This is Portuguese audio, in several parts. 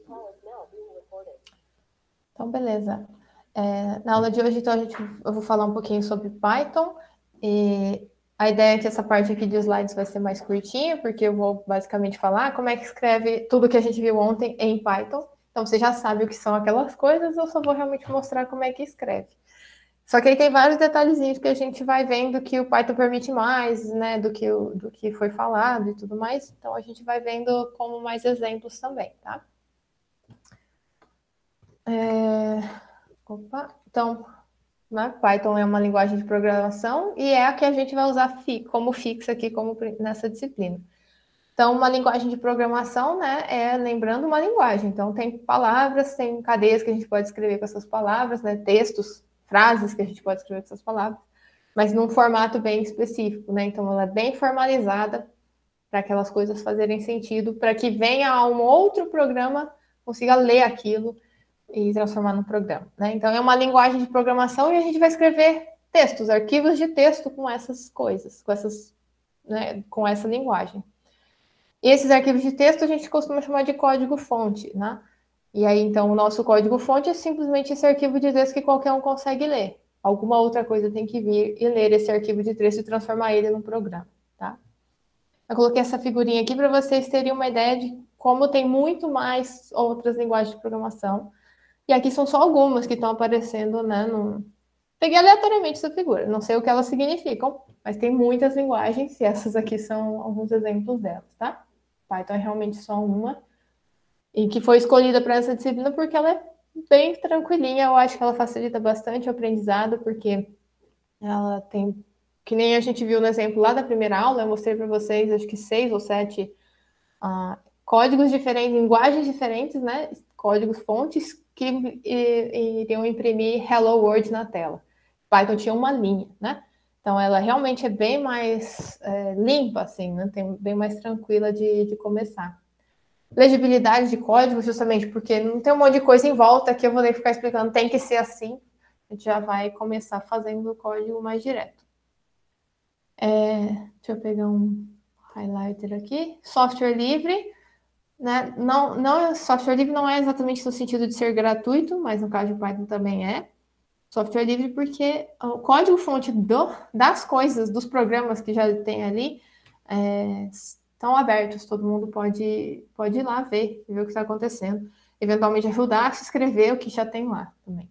Então, beleza. Na aula de hoje, então, eu vou falar um pouquinho sobre Python. E a ideia é que essa parte aqui de slides vai ser mais curtinha, porque eu vou basicamente falar como é que escreve tudo que a gente viu ontem em Python. Então, você já sabe o que são aquelas coisas, eu só vou realmente mostrar como é que escreve. Só que aí tem vários detalhezinhos que a gente vai vendo que o Python permite mais, né, do que foi falado e tudo mais. Então, a gente vai vendo como mais exemplos também, tá? Então, né, Python é uma linguagem de programação e é a que a gente vai usar como fixa aqui como nessa disciplina. Então, uma linguagem de programação, né, lembrando uma linguagem. Então, tem palavras, tem cadeias que a gente pode escrever com essas palavras, né, textos, frases que a gente pode escrever com essas palavras, mas num formato bem específico, né? Então, ela é bem formalizada para aquelas coisas fazerem sentido, para que venha um outro programa consiga ler aquilo e transformar no programa, né? Então, é uma linguagem de programação e a gente vai escrever textos, arquivos de texto com essas coisas, né, com essa linguagem. E esses arquivos de texto a gente costuma chamar de código-fonte, né? E aí, então, o nosso código-fonte é simplesmente esse arquivo de texto que qualquer um consegue ler. Alguma outra coisa tem que vir e ler esse arquivo de texto e transformar ele num programa, tá? Eu coloquei essa figurinha aqui para vocês terem uma ideia de como tem muito mais outras linguagens de programação. E aqui são só algumas que estão aparecendo, né? Peguei aleatoriamente essa figura, não sei o que elas significam, mas tem muitas linguagens e essas aqui são alguns exemplos delas, tá? Python é realmente só uma e que foi escolhida para essa disciplina porque ela é bem tranquilinha, eu acho que ela facilita bastante o aprendizado, porque ela tem, que nem a gente viu no exemplo lá da primeira aula, eu mostrei para vocês, acho que 6 ou 7 códigos diferentes, linguagens diferentes, né? Códigos fontes que iriam imprimir Hello World na tela. Python tinha uma linha, né? Então ela realmente é bem mais limpa, assim, né? Tem, bem mais tranquila de começar. Legibilidade de código, justamente porque não tem um monte de coisa em volta que eu vou ter que ficar explicando, tem que ser assim. A gente já vai começar fazendo o código mais direto. Deixa eu pegar um highlighter aqui. Software livre, né? Software livre não é exatamente no sentido de ser gratuito, mas no caso de Python também é. Software livre porque o código-fonte das coisas, dos programas que já tem ali, estão abertos, todo mundo pode ir lá ver o que está acontecendo. Eventualmente ajudar a se escrever o que já tem lá também.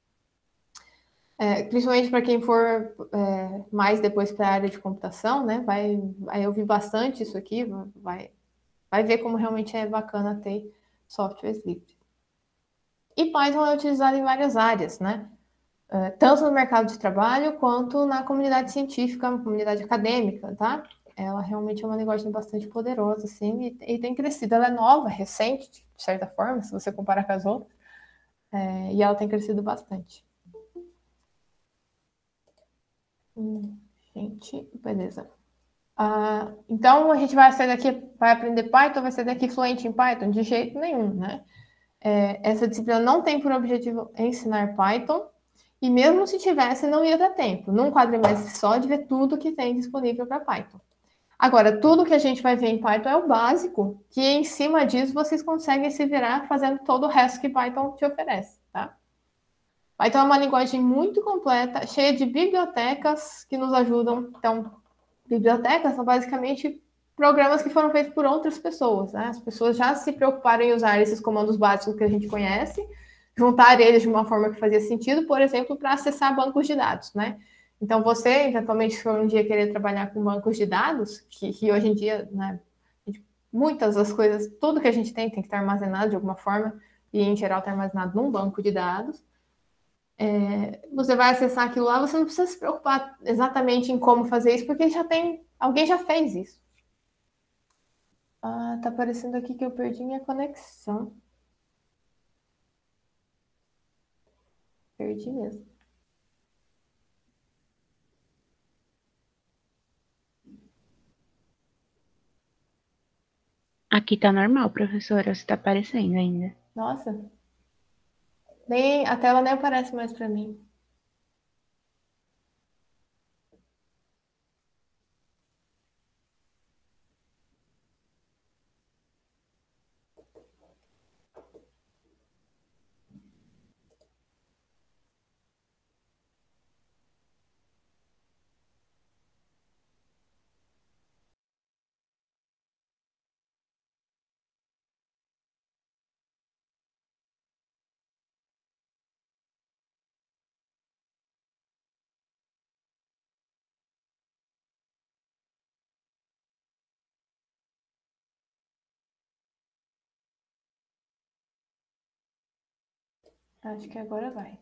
Principalmente para quem for mais depois para a área de computação, né? Vai ouvir bastante isso aqui, vai ver como realmente é bacana ter softwares livres. E Python é utilizado em várias áreas, né? Tanto no mercado de trabalho quanto na comunidade científica, na comunidade acadêmica, tá? Ela realmente é uma linguagem bastante poderosa, assim, e tem crescido. Ela é nova, recente, de certa forma, se você comparar com as outras, e ela tem crescido bastante. Gente, beleza. Então, a gente vai sair daqui, vai aprender Python, vai sair daqui fluente em Python? De jeito nenhum, né? Essa disciplina não tem por objetivo ensinar Python, e mesmo se tivesse, não ia dar tempo, num quadrimestre só, de ver tudo que tem disponível para Python. Agora, tudo que a gente vai ver em Python é o básico, que em cima disso vocês conseguem se virar fazendo todo o resto que Python te oferece, tá? Python é uma linguagem muito completa, cheia de bibliotecas que nos ajudam. Então, bibliotecas são basicamente programas que foram feitos por outras pessoas, né? As pessoas já se preocuparam em usar esses comandos básicos que a gente conhece, juntar eles de uma forma que fazia sentido, por exemplo, para acessar bancos de dados, né? Então, você, eventualmente, se for um dia querer trabalhar com bancos de dados, que hoje em dia, né, muitas das coisas, tudo que a gente tem que estar armazenado de alguma forma, e em geral está armazenado num banco de dados. Você vai acessar aquilo lá, você não precisa se preocupar exatamente em como fazer isso, porque alguém já fez isso. Tá aparecendo aqui que eu perdi minha conexão. Perdi mesmo. Aqui tá normal, professora, você tá aparecendo ainda. Nossa. A tela nem aparece mais para mim. Acho que agora vai.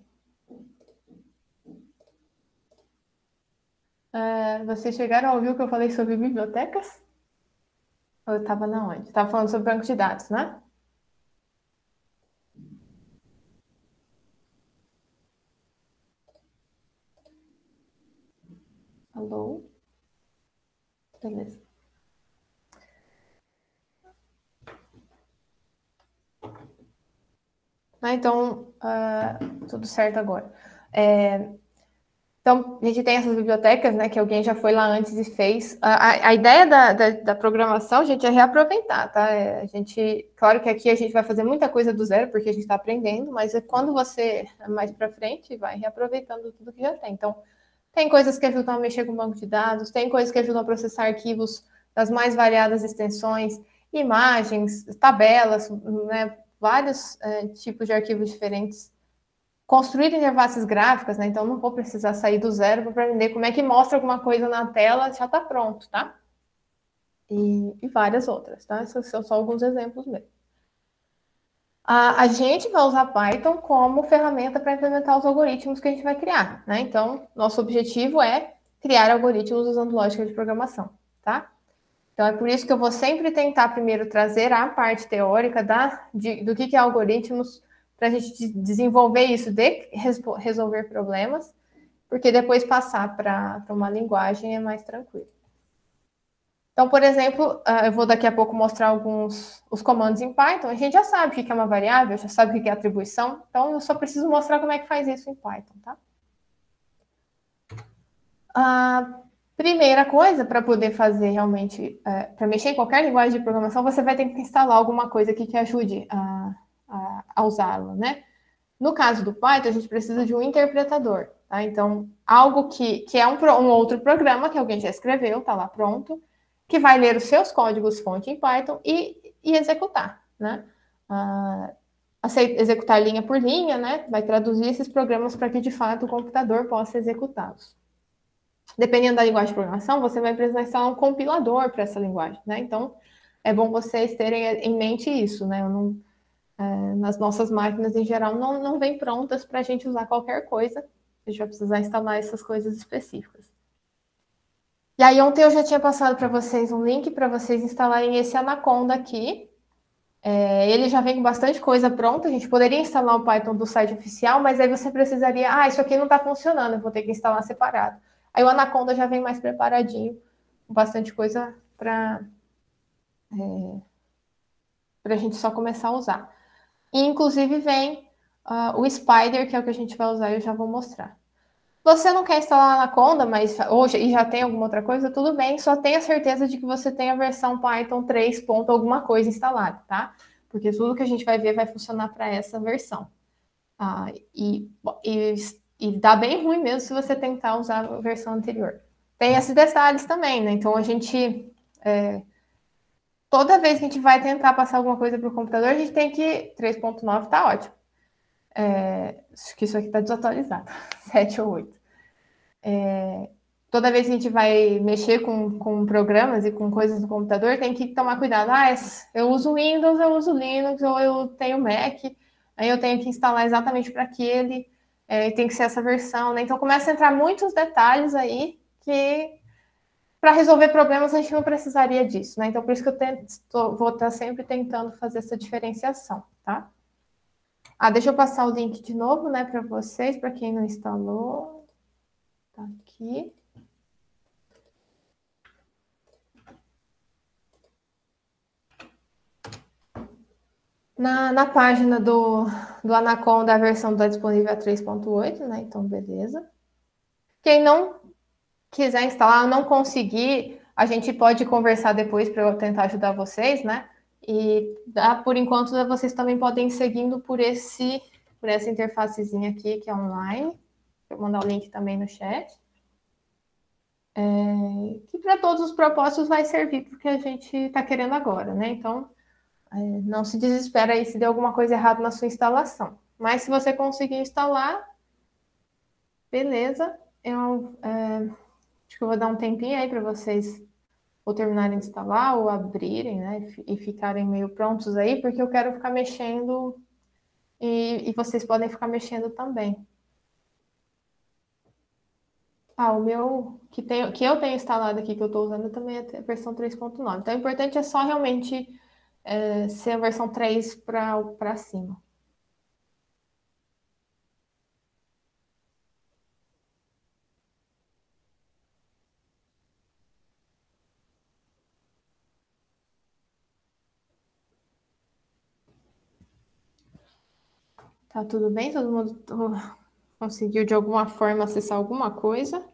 Vocês chegaram a ouvir o que eu falei sobre bibliotecas? Ou eu estava na onde? Estava falando sobre banco de dados, né? Alô? Beleza. Então, tudo certo agora. Então, a gente tem essas bibliotecas, né, que alguém já foi lá antes e fez. A ideia da programação, gente, é reaproveitar, tá? Claro que aqui a gente vai fazer muita coisa do zero, porque a gente está aprendendo, mas é quando você, mais para frente, vai reaproveitando tudo que já tem. Então, tem coisas que ajudam a mexer com banco de dados, tem coisas que ajudam a processar arquivos das mais variadas extensões, imagens, tabelas, né, vários tipos de arquivos diferentes. Construir interfaces gráficas, né? Então não vou precisar sair do zero para aprender como é que mostra alguma coisa na tela, já está pronto, tá? E várias outras, tá? Esses são só alguns exemplos mesmo. A gente vai usar Python como ferramenta para implementar os algoritmos que a gente vai criar, né? Então, nosso objetivo é criar algoritmos usando lógica de programação, tá? Então, é por isso que eu vou sempre tentar primeiro trazer a parte teórica do que é algoritmos, para a gente desenvolver isso de resolver problemas, porque depois passar para uma linguagem é mais tranquilo. Então, por exemplo, eu vou daqui a pouco mostrar os comandos em Python. A gente já sabe o que é uma variável, já sabe o que é atribuição, então eu só preciso mostrar como é que faz isso em Python, tá? A primeira coisa, para poder fazer realmente, para mexer em qualquer linguagem de programação, você vai ter que instalar alguma coisa aqui que ajude a usá-lo, né? No caso do Python, a gente precisa de um interpretador, tá? Então, algo que é um outro programa que alguém já escreveu, tá lá pronto, que vai ler os seus códigos-fonte em Python e executar, né? Executar linha por linha, né? Vai traduzir esses programas para que, de fato, o computador possa executá-los. Dependendo da linguagem de programação, você vai precisar instalar um compilador para essa linguagem, né? Então, é bom vocês terem em mente isso, né? Nas nossas máquinas, em geral, não vem prontas para a gente usar qualquer coisa. A gente vai precisar instalar essas coisas específicas. E aí, ontem eu já tinha passado para vocês um link para vocês instalarem esse Anaconda aqui. Ele já vem com bastante coisa pronta. A gente poderia instalar o Python do site oficial, mas aí você precisaria... isso aqui não está funcionando, eu vou ter que instalar separado. Aí o Anaconda já vem mais preparadinho, com bastante coisa para a gente só começar a usar. E, inclusive, vem o Spider, que é o que a gente vai usar, e eu já vou mostrar. Você não quer instalar Anaconda, mas hoje e já tem alguma outra coisa, tudo bem, só tenha certeza de que você tem a versão Python 3 ponto alguma coisa instalada, tá? Porque tudo que a gente vai ver vai funcionar para essa versão. E dá bem ruim mesmo se você tentar usar a versão anterior. Tem esses detalhes também, né? Então, a gente... toda vez que a gente vai tentar passar alguma coisa para o computador, a gente tem que... 3.9 tá ótimo. Acho que isso aqui está desatualizado. 7 ou 8. Toda vez que a gente vai mexer com programas e com coisas no computador, tem que tomar cuidado. Eu uso Windows, eu uso Linux, ou eu tenho Mac, aí eu tenho que instalar exatamente para aquele, tem que ser essa versão, né? Então começa a entrar muitos detalhes aí que para resolver problemas a gente não precisaria disso, né? Então por isso que vou estar sempre tentando fazer essa diferenciação, tá? Deixa eu passar o link de novo, né, para vocês, para quem não instalou. Tá aqui. Na página do Anaconda, a versão está disponível a 3.8, né? Então, beleza. Quem não quiser instalar, não conseguir, a gente pode conversar depois para eu tentar ajudar vocês, né? E por enquanto vocês também podem ir seguindo por essa interfacezinha aqui, que é online. Vou mandar o link também no chat. Que para todos os propósitos vai servir porque a gente está querendo agora, né? Então, não se desespera aí se der alguma coisa errada na sua instalação. Mas se você conseguir instalar, beleza. Acho que eu vou dar um tempinho aí para vocês ou terminarem de instalar ou abrirem, né? E ficarem meio prontos aí, porque eu quero ficar mexendo e vocês podem ficar mexendo também. O meu, que eu tenho instalado aqui, que eu estou usando, também é a versão 3.9. Então, o importante é só realmente ser a versão 3 para cima. Tá tudo bem? Todo mundo conseguiu de alguma forma acessar alguma coisa?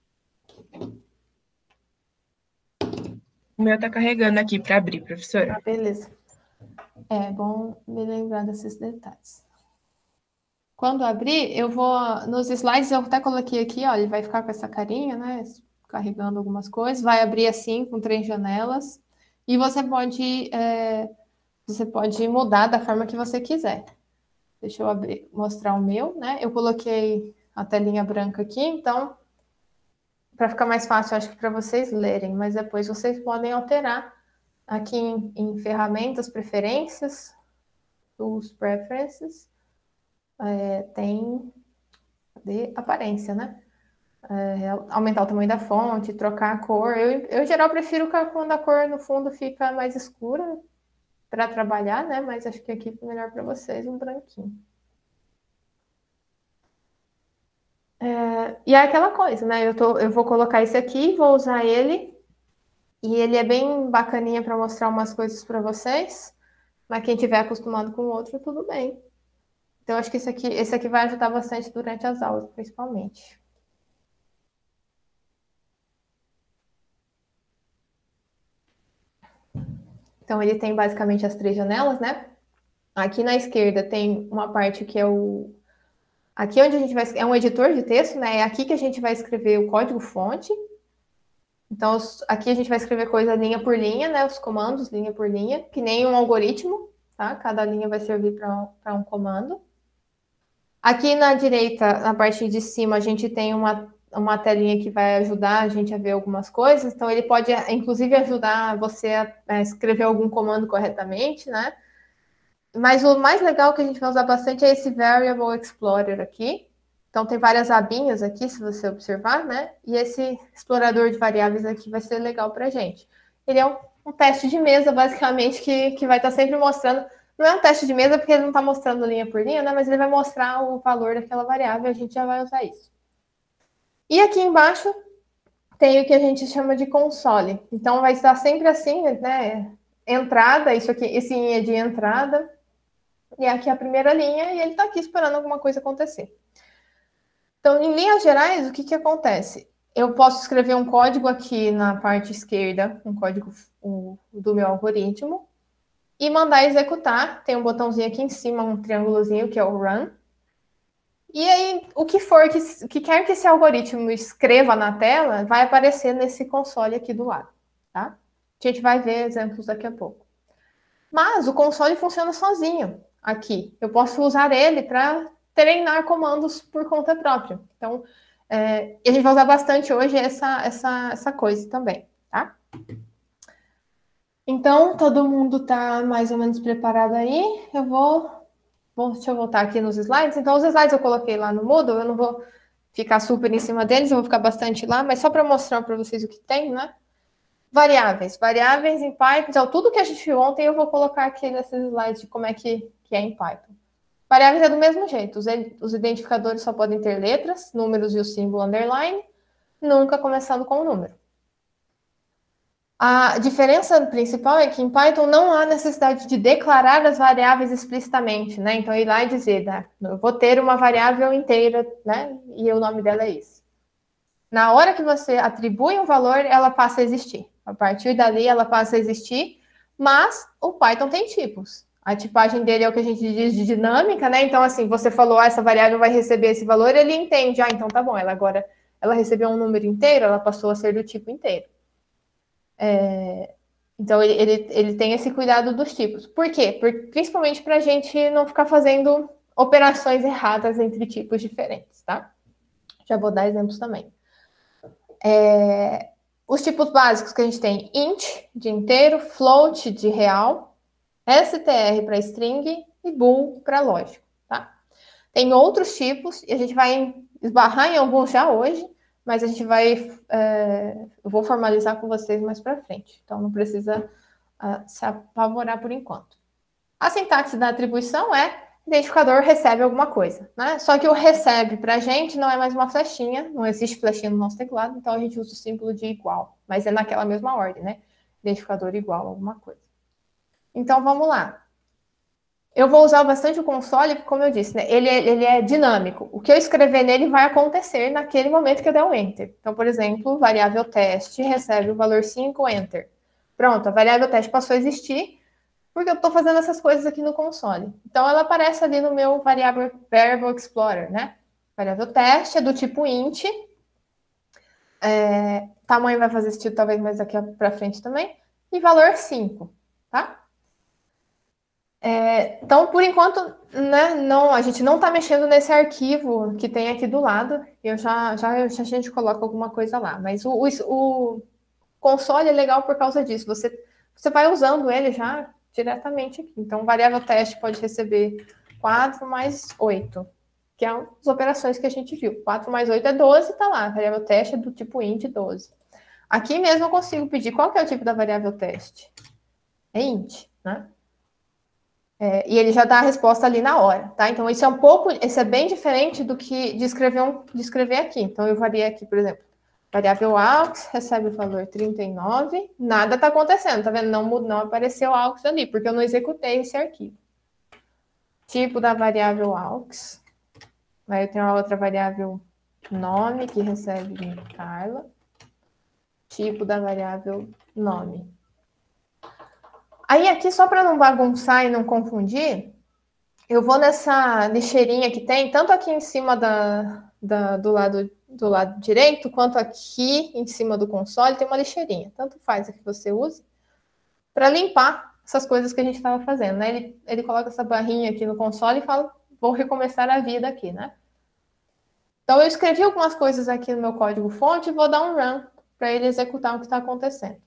O meu tá carregando aqui para abrir, professora. Beleza. É bom me lembrar desses detalhes. Quando abrir, eu vou nos slides, eu até coloquei aqui, ó, ele vai ficar com essa carinha, né? Carregando algumas coisas, vai abrir assim com 3 janelas e você pode mudar da forma que você quiser. Deixa eu mostrar o meu, né? Eu coloquei a telinha branca aqui, então para ficar mais fácil, acho que para vocês lerem, mas depois vocês podem alterar aqui em ferramentas, preferências, os preferences, tem de aparência, né? Aumentar o tamanho da fonte, trocar a cor. Eu em geral, prefiro quando a cor no fundo fica mais escura para trabalhar, né? Mas acho que aqui fica melhor para vocês, um branquinho. E é aquela coisa, né? Eu vou colocar esse aqui, vou usar ele, e ele é bem bacaninha para mostrar umas coisas para vocês, mas quem tiver acostumado com o outro, tudo bem. Então, acho que esse aqui vai ajudar bastante durante as aulas, principalmente. Então, ele tem basicamente as 3 janelas, né? Aqui na esquerda tem uma parte que é aqui onde a gente vai... É um editor de texto, né? É aqui que a gente vai escrever o código-fonte. Então, aqui a gente vai escrever coisa linha por linha, né? Os comandos linha por linha, que nem um algoritmo, tá? Cada linha vai servir para um comando. Aqui na direita, na parte de cima, a gente tem uma telinha que vai ajudar a gente a ver algumas coisas. Então, ele pode, inclusive, ajudar você a escrever algum comando corretamente, né? Mas o mais legal que a gente vai usar bastante é esse Variable Explorer aqui. Então, tem várias abinhas aqui, se você observar, né? E esse explorador de variáveis aqui vai ser legal para a gente. Ele é um teste de mesa, basicamente, que vai estar sempre mostrando. Não é um teste de mesa porque ele não está mostrando linha por linha, né? Mas ele vai mostrar o valor daquela variável e a gente já vai usar isso. E aqui embaixo tem o que a gente chama de console. Então, vai estar sempre assim, né? Entrada, isso aqui, esse é de entrada. E aqui é a primeira linha e ele está aqui esperando alguma coisa acontecer. Então, em linhas gerais, o que acontece? Eu posso escrever um código aqui na parte esquerda, um código do meu algoritmo, e mandar executar. Tem um botãozinho aqui em cima, um triângulozinho, que é o Run. E aí, o que quer que esse algoritmo escreva na tela, vai aparecer nesse console aqui do lado, tá? A gente vai ver exemplos daqui a pouco. Mas o console funciona sozinho aqui. Eu posso usar ele para treinar comandos por conta própria. Então, a gente vai usar bastante hoje essa coisa também, tá? Então, todo mundo está mais ou menos preparado aí. Deixa eu voltar aqui nos slides. Então, os slides eu coloquei lá no Moodle, eu não vou ficar super em cima deles, eu vou ficar bastante lá, mas só para mostrar para vocês o que tem, né? Variáveis em Python. Então, tudo que a gente viu ontem eu vou colocar aqui nesses slides de como é que é em Python. Variáveis é do mesmo jeito. Os identificadores só podem ter letras, números e o símbolo underline, nunca começando com o número. A diferença principal é que em Python não há necessidade de declarar as variáveis explicitamente, né? Então, ir lá e dizer, né? Eu vou ter uma variável inteira, né? E o nome dela é esse. Na hora que você atribui um valor, ela passa a existir. A partir dali, ela passa a existir, mas o Python tem tipos. A tipagem dele é o que a gente diz de dinâmica, né? Então, assim, você falou, essa variável vai receber esse valor, ele entende, então tá bom, ela recebeu um número inteiro, ela passou a ser do tipo inteiro. Então, ele tem esse cuidado dos tipos. Por quê? Principalmente para a gente não ficar fazendo operações erradas entre tipos diferentes, tá? Já vou dar exemplos também. Os tipos básicos que a gente tem: int, de inteiro, float, de real, str para string e bool para lógico. Tem outros tipos, e a gente vai esbarrar em alguns já hoje, mas a gente vai... eu vou formalizar com vocês mais para frente. Então, não precisa se apavorar por enquanto. A sintaxe da atribuição é identificador recebe alguma coisa, né? Só que o recebe para a gente não é mais uma flechinha, não existe flechinha no nosso teclado, então a gente usa o símbolo de igual, mas é naquela mesma ordem, né? Identificador igual a alguma coisa. Então, vamos lá. Eu vou usar bastante o console, como eu disse, né? Ele é dinâmico. O que eu escrever nele vai acontecer naquele momento que eu der o Enter. Então, por exemplo, variável teste recebe o valor 5, Enter. Pronto, a variável teste passou a existir, porque eu estou fazendo essas coisas aqui no console. Então, ela aparece ali no meu Variable Explorer, né? Variável teste é do tipo int. Tamanho vai fazer sentido talvez mais daqui para frente também. E valor 5, tá? Então, por enquanto, né, não, a gente não está mexendo nesse arquivo que tem aqui do lado. A gente coloca alguma coisa lá. Mas o console é legal por causa disso. Você vai usando ele já diretamente aqui. Então, variável teste pode receber 4 mais 8, que é as operações que a gente viu. 4 mais 8 é 12, tá lá. A variável teste é do tipo int 12. Aqui mesmo eu consigo pedir qual que é o tipo da variável teste. É int, né? E ele já dá a resposta ali na hora, tá? Então, isso é bem diferente do que de escrever aqui. Então, eu varia aqui, por exemplo, variável aux recebe o valor 39, nada está acontecendo, tá vendo? Não apareceu aux ali, porque eu não executei esse arquivo. Tipo da variável aux. Aí eu tenho a outra variável nome, que recebe Carla. Tipo da variável nome. Aí aqui, só para não bagunçar e não confundir, eu vou nessa lixeirinha que tem, tanto aqui em cima do lado direito, quanto aqui em cima do console, tem uma lixeirinha. Tanto faz a que você use, para limpar essas coisas que a gente estava fazendo, né? Ele coloca essa barrinha aqui no console e fala, vou recomeçar a vida aqui, né? Então, eu escrevi algumas coisas aqui no meu código-fonte e vou dar um run para ele executar o que está acontecendo.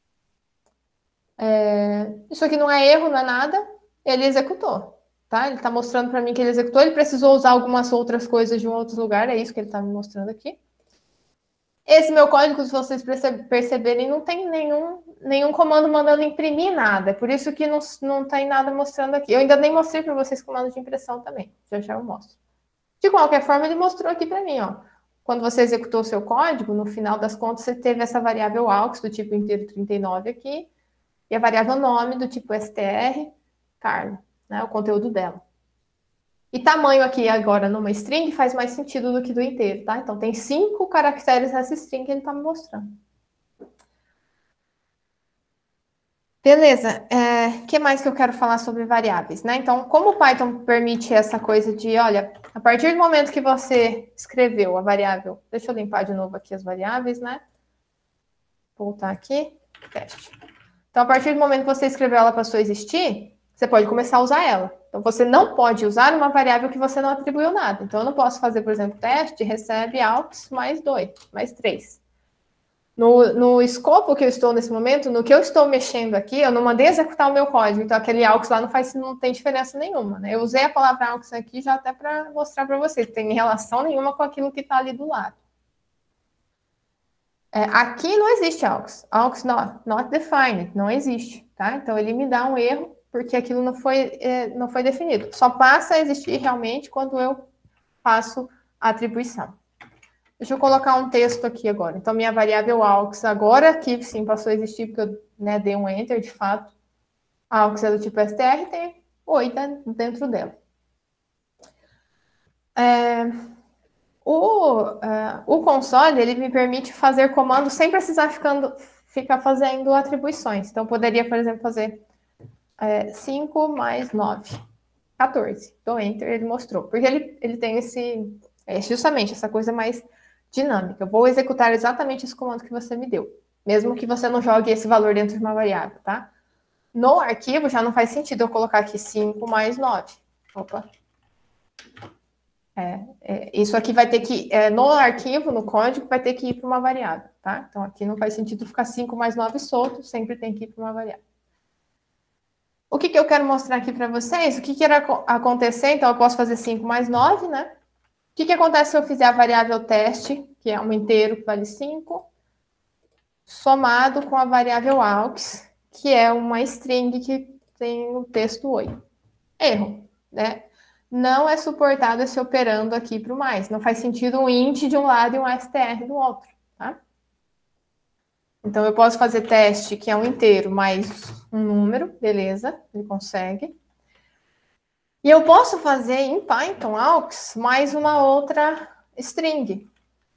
Isso aqui não é erro, não é nada, ele executou. Tá? Ele está mostrando para mim que ele executou, ele precisou usar algumas outras coisas de um outro lugar, é isso que ele está me mostrando aqui. Esse meu código, se vocês perceberem, não tem nenhum comando mandando imprimir nada, é por isso que não tem nada mostrando aqui. Eu ainda nem mostrei para vocês comando de impressão também, já eu mostro. De qualquer forma, ele mostrou aqui para mim, ó. Quando você executou o seu código, no final das contas, você teve essa variável aux do tipo inteiro 39 aqui, e a variável nome do tipo str, Carla, né, o conteúdo dela. E tamanho aqui agora numa string faz mais sentido do que do inteiro, tá? Então tem 5 caracteres nessa string que ele está me mostrando. Beleza, que mais que eu quero falar sobre variáveis, né? Então, como o Python permite essa coisa de, olha, a partir do momento que você escreveu a variável, deixa eu limpar de novo aqui as variáveis, né? Voltar aqui, teste. Então, a partir do momento que você escreveu ela passou a existir, você pode começar a usar ela. Então, você não pode usar uma variável que você não atribuiu nada. Então, eu não posso fazer, por exemplo, teste, recebe aux mais 2, mais 3. No escopo que eu estou nesse momento, no que eu estou mexendo aqui, eu não mandei executar o meu código. Então, aquele aux lá não tem diferença nenhuma, né? Eu usei a palavra aux aqui já até para mostrar para vocês. Não tem relação nenhuma com aquilo que está ali do lado. Aqui não existe aux. Aux not defined, não existe, tá? Então, ele me dá um erro, porque aquilo não foi definido. Só passa a existir realmente quando eu faço a atribuição. Deixa eu colocar um texto aqui agora. Então, minha variável aux agora, aqui sim passou a existir, porque eu dei um enter, de fato. A aux é do tipo str, tem 8 dentro dela. O console, ele me permite fazer comandos sem precisar ficar fazendo atribuições. Então, eu poderia, por exemplo, fazer 5 mais 9, 14. Então, enter, ele mostrou. Porque ele tem justamente essa coisa mais dinâmica. Eu vou executar exatamente esse comando que você me deu. Mesmo que você não jogue esse valor dentro de uma variável, tá? No arquivo, já não faz sentido eu colocar aqui 5 mais 9. Opa. Isso aqui vai ter que, no arquivo, no código, vai ter que ir para uma variável, tá? Então, aqui não faz sentido ficar 5 mais 9 solto, sempre tem que ir para uma variável. O que eu quero mostrar aqui para vocês? O que irá acontecer? Então, eu posso fazer 5 mais 9, né? O que acontece se eu fizer a variável teste, que é um inteiro que vale 5, somado com a variável aux, que é uma string que tem o texto 8. Erro, né? Não é suportado esse operando aqui para o mais. Não faz sentido um int de um lado e um str do outro, tá? Então, eu posso fazer teste, que é um inteiro, mais um número, beleza, ele consegue. E eu posso fazer em Python, aux, mais uma outra string.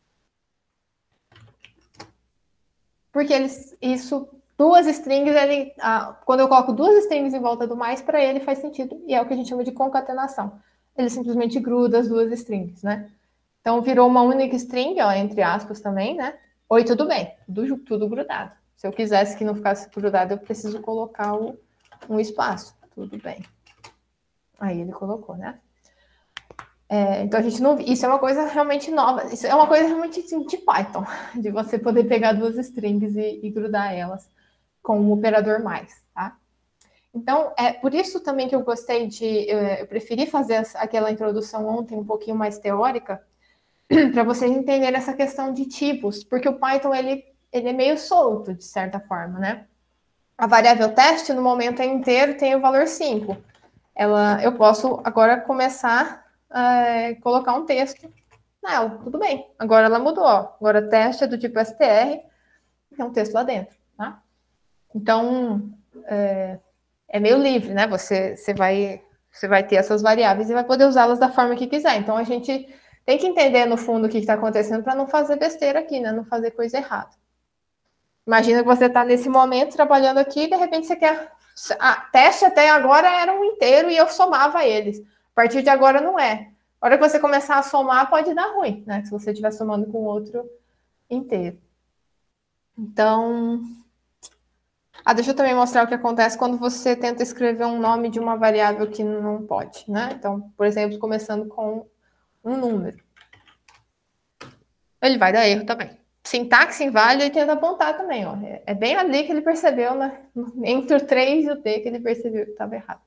Porque duas strings, quando eu coloco duas strings em volta do mais, para ele faz sentido, e é o que a gente chama de concatenação. Ele simplesmente gruda as duas strings, né? Então, virou uma única string, ó, entre aspas também, né? Oi, tudo bem, tudo grudado. Se eu quisesse que não ficasse grudado, eu preciso colocar um espaço. Tudo bem. Aí ele colocou, né? Então a gente não. Isso é uma coisa realmente nova. Isso é uma coisa realmente de Python, de você poder pegar duas strings e grudar elas com o operador mais, tá? Então, é por isso também que eu gostei eu preferi fazer aquela introdução ontem um pouquinho mais teórica, para vocês entenderem essa questão de tipos, porque o Python ele é meio solto, de certa forma, né? A variável teste, no momento é inteiro, tem o valor 5. Eu posso agora começar a colocar um texto nela, tudo bem. Agora ela mudou, ó. Agora teste é do tipo str, tem um texto lá dentro, tá? Então, é meio livre, né? Você vai ter essas variáveis e vai poder usá-las da forma que quiser. Então, a gente tem que entender, no fundo, o que está acontecendo para não fazer besteira aqui, né? Não fazer coisa errada. Imagina que você está nesse momento trabalhando aqui e, de repente, você quer... teste até agora era um inteiro e eu somava eles. A partir de agora, não é. A hora que você começar a somar, pode dar ruim, né? Se você estiver somando com outro inteiro. Então... deixa eu também mostrar o que acontece quando você tenta escrever um nome de uma variável que não pode, né? Então, por exemplo, começando com um número. Ele vai dar erro também. Sintaxe inválida e tenta apontar também, ó. É bem ali que ele percebeu, né? Entre o 3 e o T que ele percebeu que estava errado.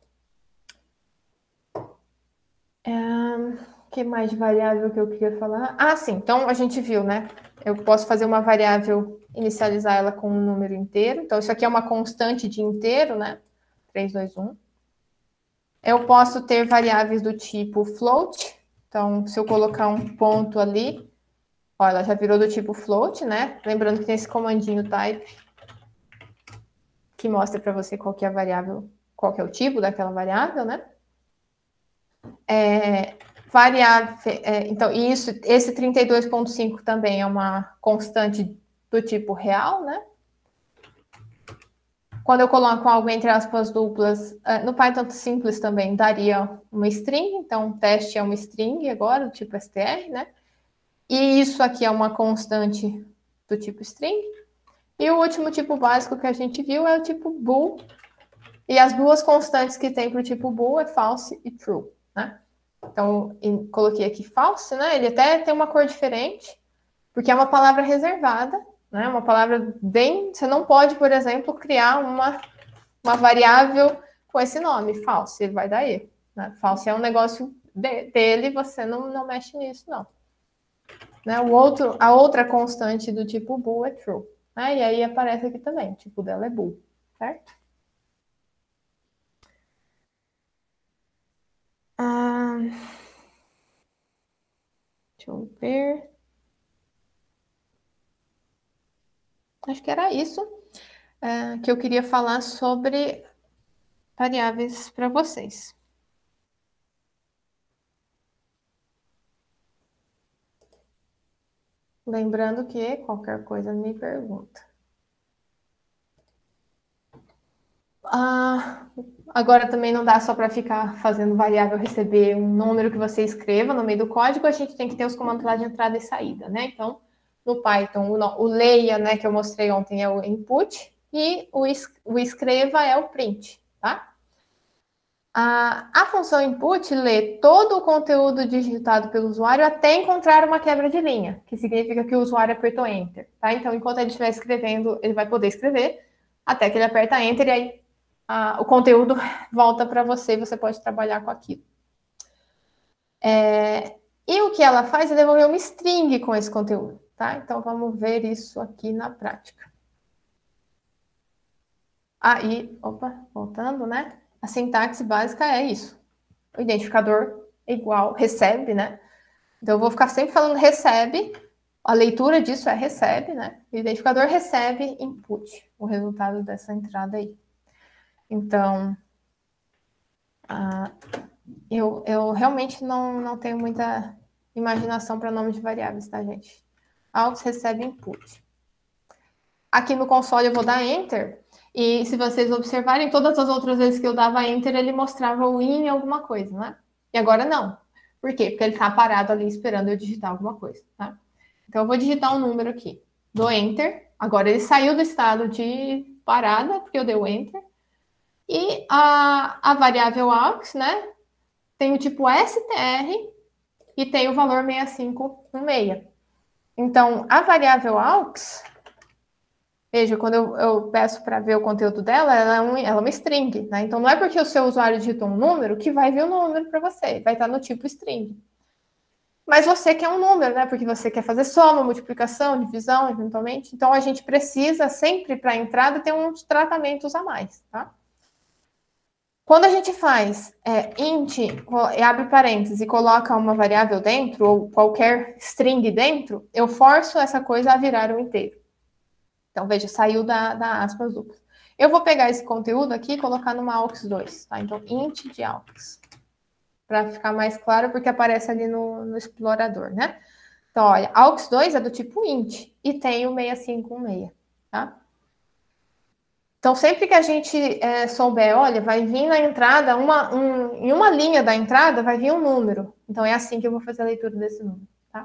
O que mais de variável que eu queria falar? Sim. Então, a gente viu, né? Eu posso fazer uma variável, inicializar ela com um número inteiro. Então, isso aqui é uma constante de inteiro, né? 3, 2, 1. Eu posso ter variáveis do tipo float. Então, se eu colocar um ponto ali, ó, ela já virou do tipo float, né? Lembrando que tem esse comandinho type que mostra para você qual que é a variável, qual que é o tipo daquela variável, né? Então, esse 32.5 também é uma constante do tipo real, né? Quando eu coloco algo entre aspas duplas, no Python simples também daria uma string, então teste é uma string agora, do tipo str, né? E isso aqui é uma constante do tipo string. E o último tipo básico que a gente viu é o tipo bool. E as duas constantes que tem para o tipo bool é false e true, né? Então, coloquei aqui false, né? Ele até tem uma cor diferente, porque é uma palavra reservada, né? Uma palavra bem... Você não pode, por exemplo, criar uma variável com esse nome, false, ele vai dar erro, né? False é um negócio dele, você não mexe nisso, não. Né? A outra constante do tipo bool é true, né? E aí aparece aqui também, o tipo dela é bool, certo? Deixa eu ver. Acho que era isso que eu queria falar sobre variáveis para vocês. Lembrando que qualquer coisa me pergunta. Agora também não dá só para ficar fazendo variável receber um número que você escreva no meio do código, a gente tem que ter os comandos lá de entrada e saída, né? Então, no Python, o leia, né, que eu mostrei ontem, é o input, e o escreva é o print, tá? A função input lê todo o conteúdo digitado pelo usuário até encontrar uma quebra de linha, que significa que o usuário apertou Enter, tá? Então, enquanto ele estiver escrevendo, ele vai poder escrever, até que ele aperta Enter, e aí o conteúdo volta para você e você pode trabalhar com aquilo. E o que ela faz é devolver uma string com esse conteúdo, tá? Então, vamos ver isso aqui na prática. Aí, voltando, né? A sintaxe básica é isso. O identificador é igual, recebe, né? Então, eu vou ficar sempre falando recebe. A leitura disso é recebe, né? O identificador recebe input, o resultado dessa entrada aí. Então, eu realmente não tenho muita imaginação para nome de variáveis, tá, gente? Aux recebe input. Aqui no console eu vou dar Enter. E se vocês observarem, todas as outras vezes que eu dava Enter, ele mostrava o in em alguma coisa, né? E agora não. Por quê? Porque ele está parado ali esperando eu digitar alguma coisa, tá? Então, eu vou digitar um número aqui. Dou Enter. Agora, ele saiu do estado de parada, porque eu dei o Enter. E a variável aux, né? Tem o tipo str e tem o valor 6516. Então, a variável aux, veja, quando eu peço para ver o conteúdo dela, ela é uma string, né? Então, não é porque o seu usuário digitou um número que vai vir o número para você. Vai estar no tipo string. Mas você quer um número, né? Porque você quer fazer soma, multiplicação, divisão, eventualmente. Então, a gente precisa sempre, para a entrada, ter uns tratamentos a mais, tá? Quando a gente faz int, abre parênteses e coloca uma variável dentro, ou qualquer string dentro, eu forço essa coisa a virar um inteiro. Então, veja, saiu da aspas duplas. Eu vou pegar esse conteúdo aqui e colocar numa aux2, tá? Então, int de aux. Para ficar mais claro, porque aparece ali no explorador, né? Então, olha, aux2 é do tipo int e tem o 6516, tá? Então, sempre que a gente souber, olha, vai vir na entrada, em uma linha da entrada, vai vir um número. Então, é assim que eu vou fazer a leitura desse número, tá?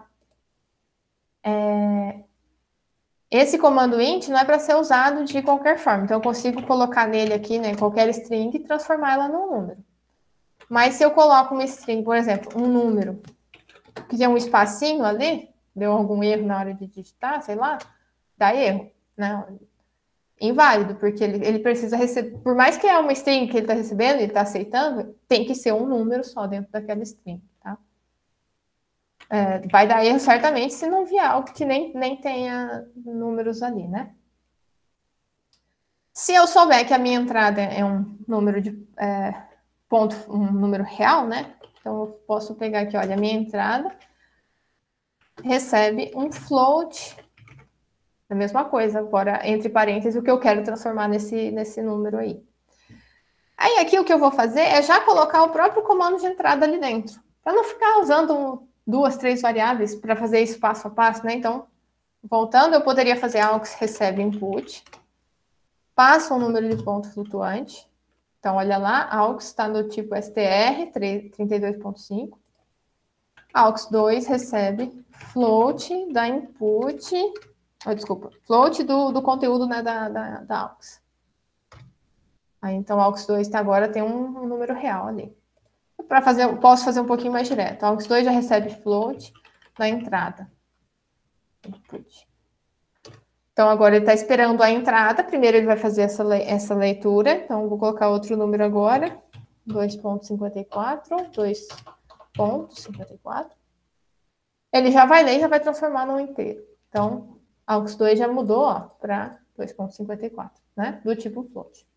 Esse comando int não é para ser usado de qualquer forma. Então, eu consigo colocar nele aqui, né, qualquer string e transformar ela num número. Mas se eu coloco uma string, por exemplo, um número, que tem um espacinho ali, deu algum erro na hora de digitar, sei lá, dá erro, né? Inválido, porque ele precisa receber, por mais que é uma string que ele está recebendo, ele está aceitando, tem que ser um número só dentro daquela string, tá? Vai dar erro certamente se não vier algo que nem tenha números ali, né? Se eu souber que a minha entrada é um número de ponto, um número real, né? Então eu posso pegar aqui, olha, a minha entrada recebe um float, a mesma coisa, agora entre parênteses o que eu quero transformar nesse número aí. Aí aqui o que eu vou fazer é já colocar o próprio comando de entrada ali dentro, para não ficar usando 2, 3 variáveis para fazer isso passo a passo, né? Então, voltando, eu poderia fazer aux recebe input, passa um número de ponto flutuante. Então, olha lá, aux está no tipo str 32.5. aux2 recebe float da input, float do conteúdo, né, da aux. Aí, então, aux2 agora tem um número real ali. Para fazer, eu posso fazer um pouquinho mais direto. A aux2 já recebe float na entrada. Input. Então, agora ele está esperando a entrada. Primeiro ele vai fazer essa leitura. Então, eu vou colocar outro número agora. 2.54. 2.54. Ele já vai ler e já vai transformar num inteiro. Então, a aux2 já mudou para 2.54, né? Do tipo float.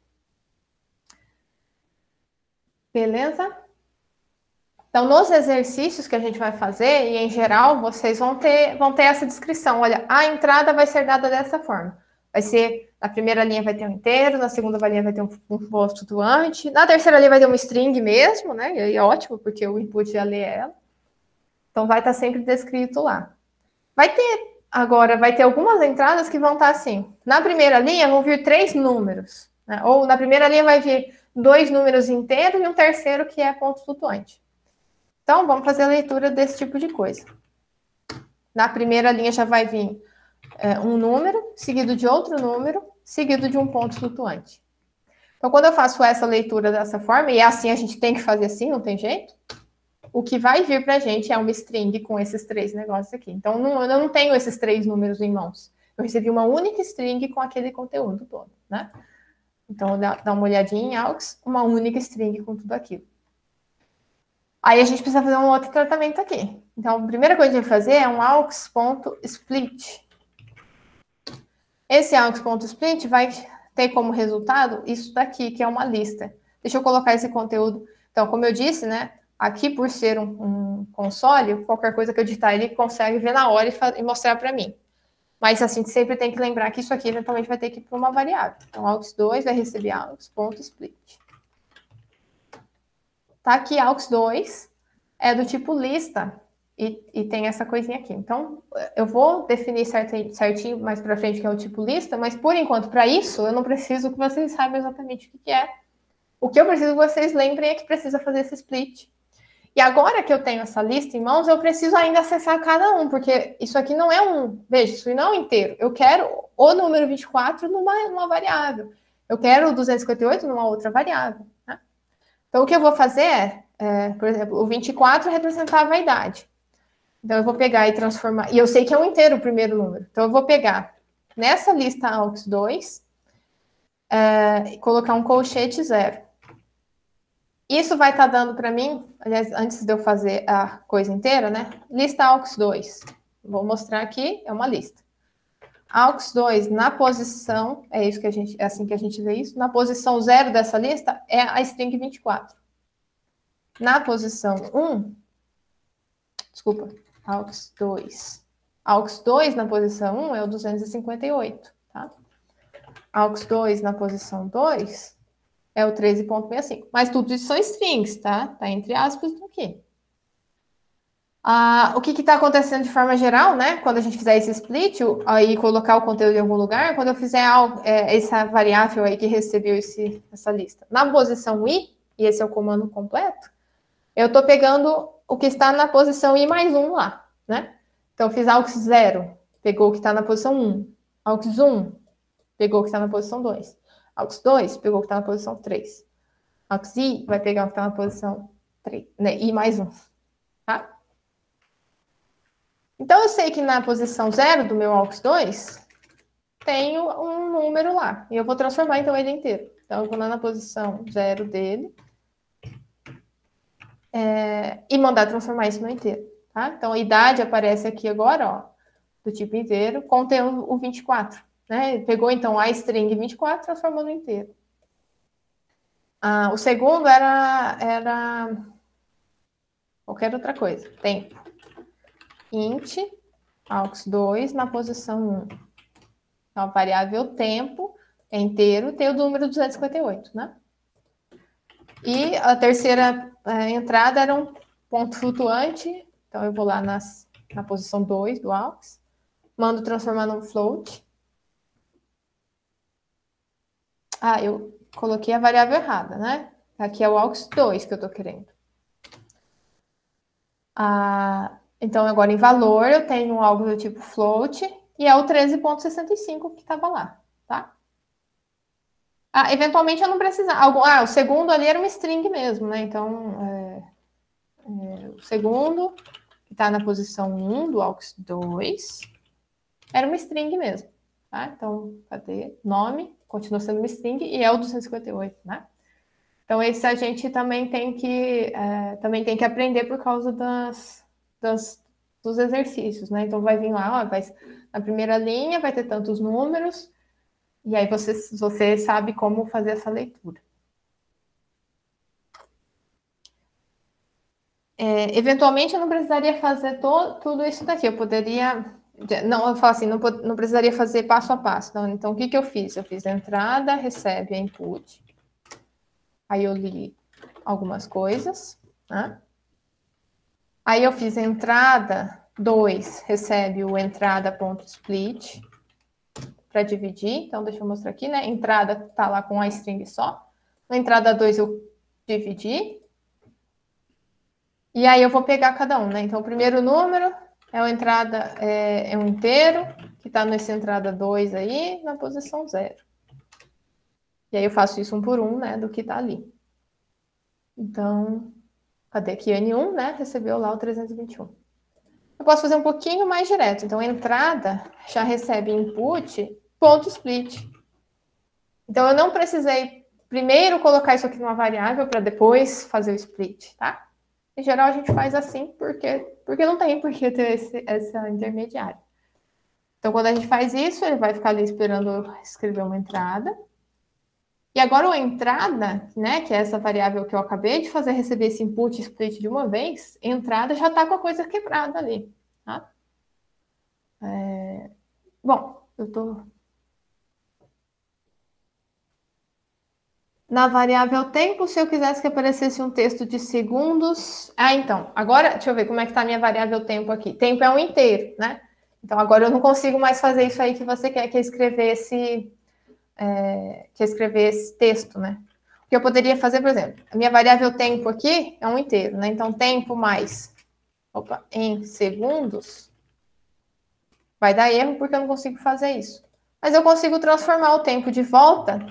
Beleza? Então, nos exercícios que a gente vai fazer, e em geral, vocês vão ter essa descrição. Olha, a entrada vai ser dada dessa forma. Vai ser, na primeira linha vai ter um inteiro, na segunda linha vai ter um posto flutuante, na terceira linha vai ter uma string mesmo, né? E aí é ótimo, porque o input já lê ela. Então, vai estar sempre descrito lá. Vai ter algumas entradas que vão estar assim. Na primeira linha vão vir 3 números, né? Ou na primeira linha vai vir 2 números inteiros e um terceiro que é ponto flutuante. Então, vamos fazer a leitura desse tipo de coisa. Na primeira linha já vai vir um número, seguido de outro número, seguido de um ponto flutuante. Então, quando eu faço essa leitura dessa forma, e é assim, a gente tem que fazer assim, não tem jeito, o que vai vir para a gente é uma string com esses 3 negócios aqui. Então, eu não tenho esses 3 números em mãos. Eu recebi uma única string com aquele conteúdo todo, né? Então, dá uma olhadinha em aux, uma única string com tudo aquilo. Aí a gente precisa fazer um outro tratamento aqui. Então, a primeira coisa que a gente vai fazer é um aux.split. Esse aux.split vai ter como resultado isso daqui, que é uma lista. Deixa eu colocar esse conteúdo. Então, como eu disse, né? Aqui, por ser um console, qualquer coisa que eu digitar, ele consegue ver na hora e mostrar para mim. Mas, assim, sempre tem que lembrar que isso aqui, eventualmente, vai ter que ir para uma variável. Então, aux2 vai receber aux.split. Tá aqui, aux2 é do tipo lista e tem essa coisinha aqui. Então, eu vou definir certinho mais para frente que é o tipo lista, mas, por enquanto, para isso, eu não preciso que vocês saibam exatamente o que é. O que eu preciso que vocês lembrem é que precisa fazer esse split. E agora que eu tenho essa lista em mãos, eu preciso ainda acessar cada um, porque isso aqui não é veja, isso não é um inteiro. Eu quero o número 24 numa variável. Eu quero o 258 numa outra variável. Né? Então, o que eu vou fazer por exemplo, o 24 representava a idade. Então, eu vou pegar e transformar. E eu sei que é um inteiro o primeiro número. Então, eu vou pegar nessa lista aux2 e colocar um colchete 0. Isso vai estar dando para mim, aliás, antes de eu fazer a coisa inteira, né? Lista aux2. Vou mostrar aqui, é uma lista. aux2 na posição, é assim que a gente vê isso, na posição 0 dessa lista é a string 24. Na posição 1, desculpa, aux2. aux2 na posição 1 é o 258, tá? aux2 na posição 2 é o 13.65. Mas tudo isso são strings, tá? Tá entre aspas aqui. O que está acontecendo de forma geral, né? Quando a gente fizer esse split, aí colocar o conteúdo em algum lugar, quando eu fizer essa variável aí que recebeu essa lista na posição i, e esse é o comando completo, eu estou pegando o que está na posição i mais 1 lá, né? Então, eu fiz aux0, pegou o que está na posição 1. aux1, pegou o que está na posição 2. aux2, pegou o que está na posição 3. aux-i vai pegar o que está na posição 3, né? I mais 1, tá? Então, eu sei que na posição 0 do meu aux2 tem um número lá. E eu vou transformar, então, ele inteiro. Então, eu vou lá na posição 0 dele e mandar transformar isso no inteiro, tá? Então, a idade aparece aqui agora, ó, do tipo inteiro, contém o 24, né? Ele pegou, então, a string 24 e transformou no inteiro. O segundo era qualquer outra coisa. Tempo. Int aux2 na posição 1. Então, a variável tempo é inteiro, tem o número 258, né? E a terceira entrada era um ponto flutuante. Então, eu vou lá na posição 2 do aux. Mando transformar num float. Eu coloquei a variável errada, né? Aqui é o aux2 que eu estou querendo. Então, agora em valor, eu tenho algo do tipo float, e é o 13.65 que estava lá, tá? Eventualmente eu não precisava. O segundo ali era uma string mesmo, né? Então, o segundo, que está na posição 1 do aux2, era uma string mesmo, tá? Então, cadê? Nome, continua sendo uma string, e é o 258, né? Então, esse a gente também tem que aprender por causa dos exercícios, né? Então, vai vir lá, na primeira linha vai ter tantos números, e aí você sabe como fazer essa leitura. Eventualmente, eu não precisaria fazer tudo isso daqui. Eu poderia... Não, eu falo assim, não precisaria fazer passo a passo. Então, o que eu fiz? Eu fiz a entrada, recebe a input. Aí eu li algumas coisas, né? Aí eu fiz a entrada 2, recebe o entrada.split para dividir. Então, deixa eu mostrar aqui, né? Entrada tá lá com a string só. Na entrada 2 eu dividi. E aí eu vou pegar cada um, né? Então, o primeiro número é uma entrada, é um inteiro, que está nessa entrada 2 aí, na posição 0. E aí eu faço isso um por um, né? Do que está ali. Então, cadê aqui? N1, né? Recebeu lá o 321. Eu posso fazer um pouquinho mais direto. Então, a entrada já recebe input, ponto split. Então, eu não precisei primeiro colocar isso aqui numa variável para depois fazer o split, tá? Em geral, a gente faz assim porque não tem por que ter essa intermediária. Então, quando a gente faz isso, ele vai ficar ali esperando eu escrever uma entrada. E agora, a entrada, né, que é essa variável que eu acabei de fazer receber esse input split de uma vez, entrada já está com a coisa quebrada ali, tá? Bom, eu estou... Na variável tempo, se eu quisesse que aparecesse um texto de segundos... Ah, então, agora, deixa eu ver como é que está a minha variável tempo aqui. Tempo é um inteiro, né? Então, agora eu não consigo mais fazer isso aí que você quer, que é escrever esse texto, né? O que eu poderia fazer, por exemplo, a minha variável tempo aqui é um inteiro, né? Então, tempo mais, em segundos, vai dar erro porque eu não consigo fazer isso. Mas eu consigo transformar o tempo de volta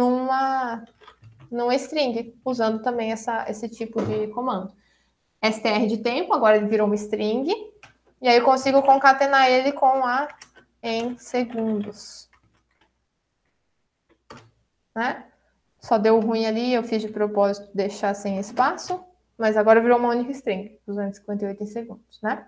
num string, usando também esse tipo de comando. str de tempo, agora ele virou uma string, e aí eu consigo concatenar ele com a em segundos. Né? Só deu ruim ali, eu fiz de propósito deixar sem espaço, mas agora virou uma única string, 258 em segundos, né?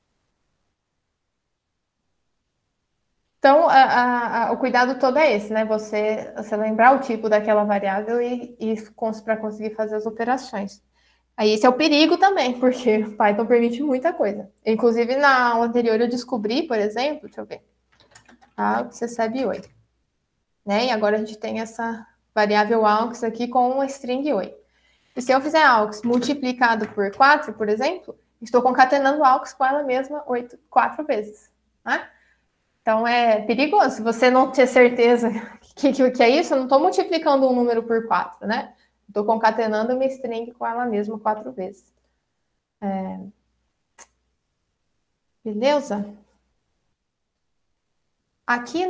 Então, o cuidado todo é esse, né? Você lembrar o tipo daquela variável para conseguir fazer as operações. Aí esse é o perigo também, porque o Python permite muita coisa. Inclusive, na aula anterior eu descobri, por exemplo, deixa eu ver, AUX recebe 8. Né? E agora a gente tem essa variável AUX aqui com uma string 8. E se eu fizer AUX multiplicado por 4, por exemplo, estou concatenando AUX com ela mesma 4 vezes. Né? Então, é perigoso. Se você não ter certeza que é isso, eu não estou multiplicando um número por 4, né? Estou concatenando uma string com ela mesma 4 vezes. Beleza? Aqui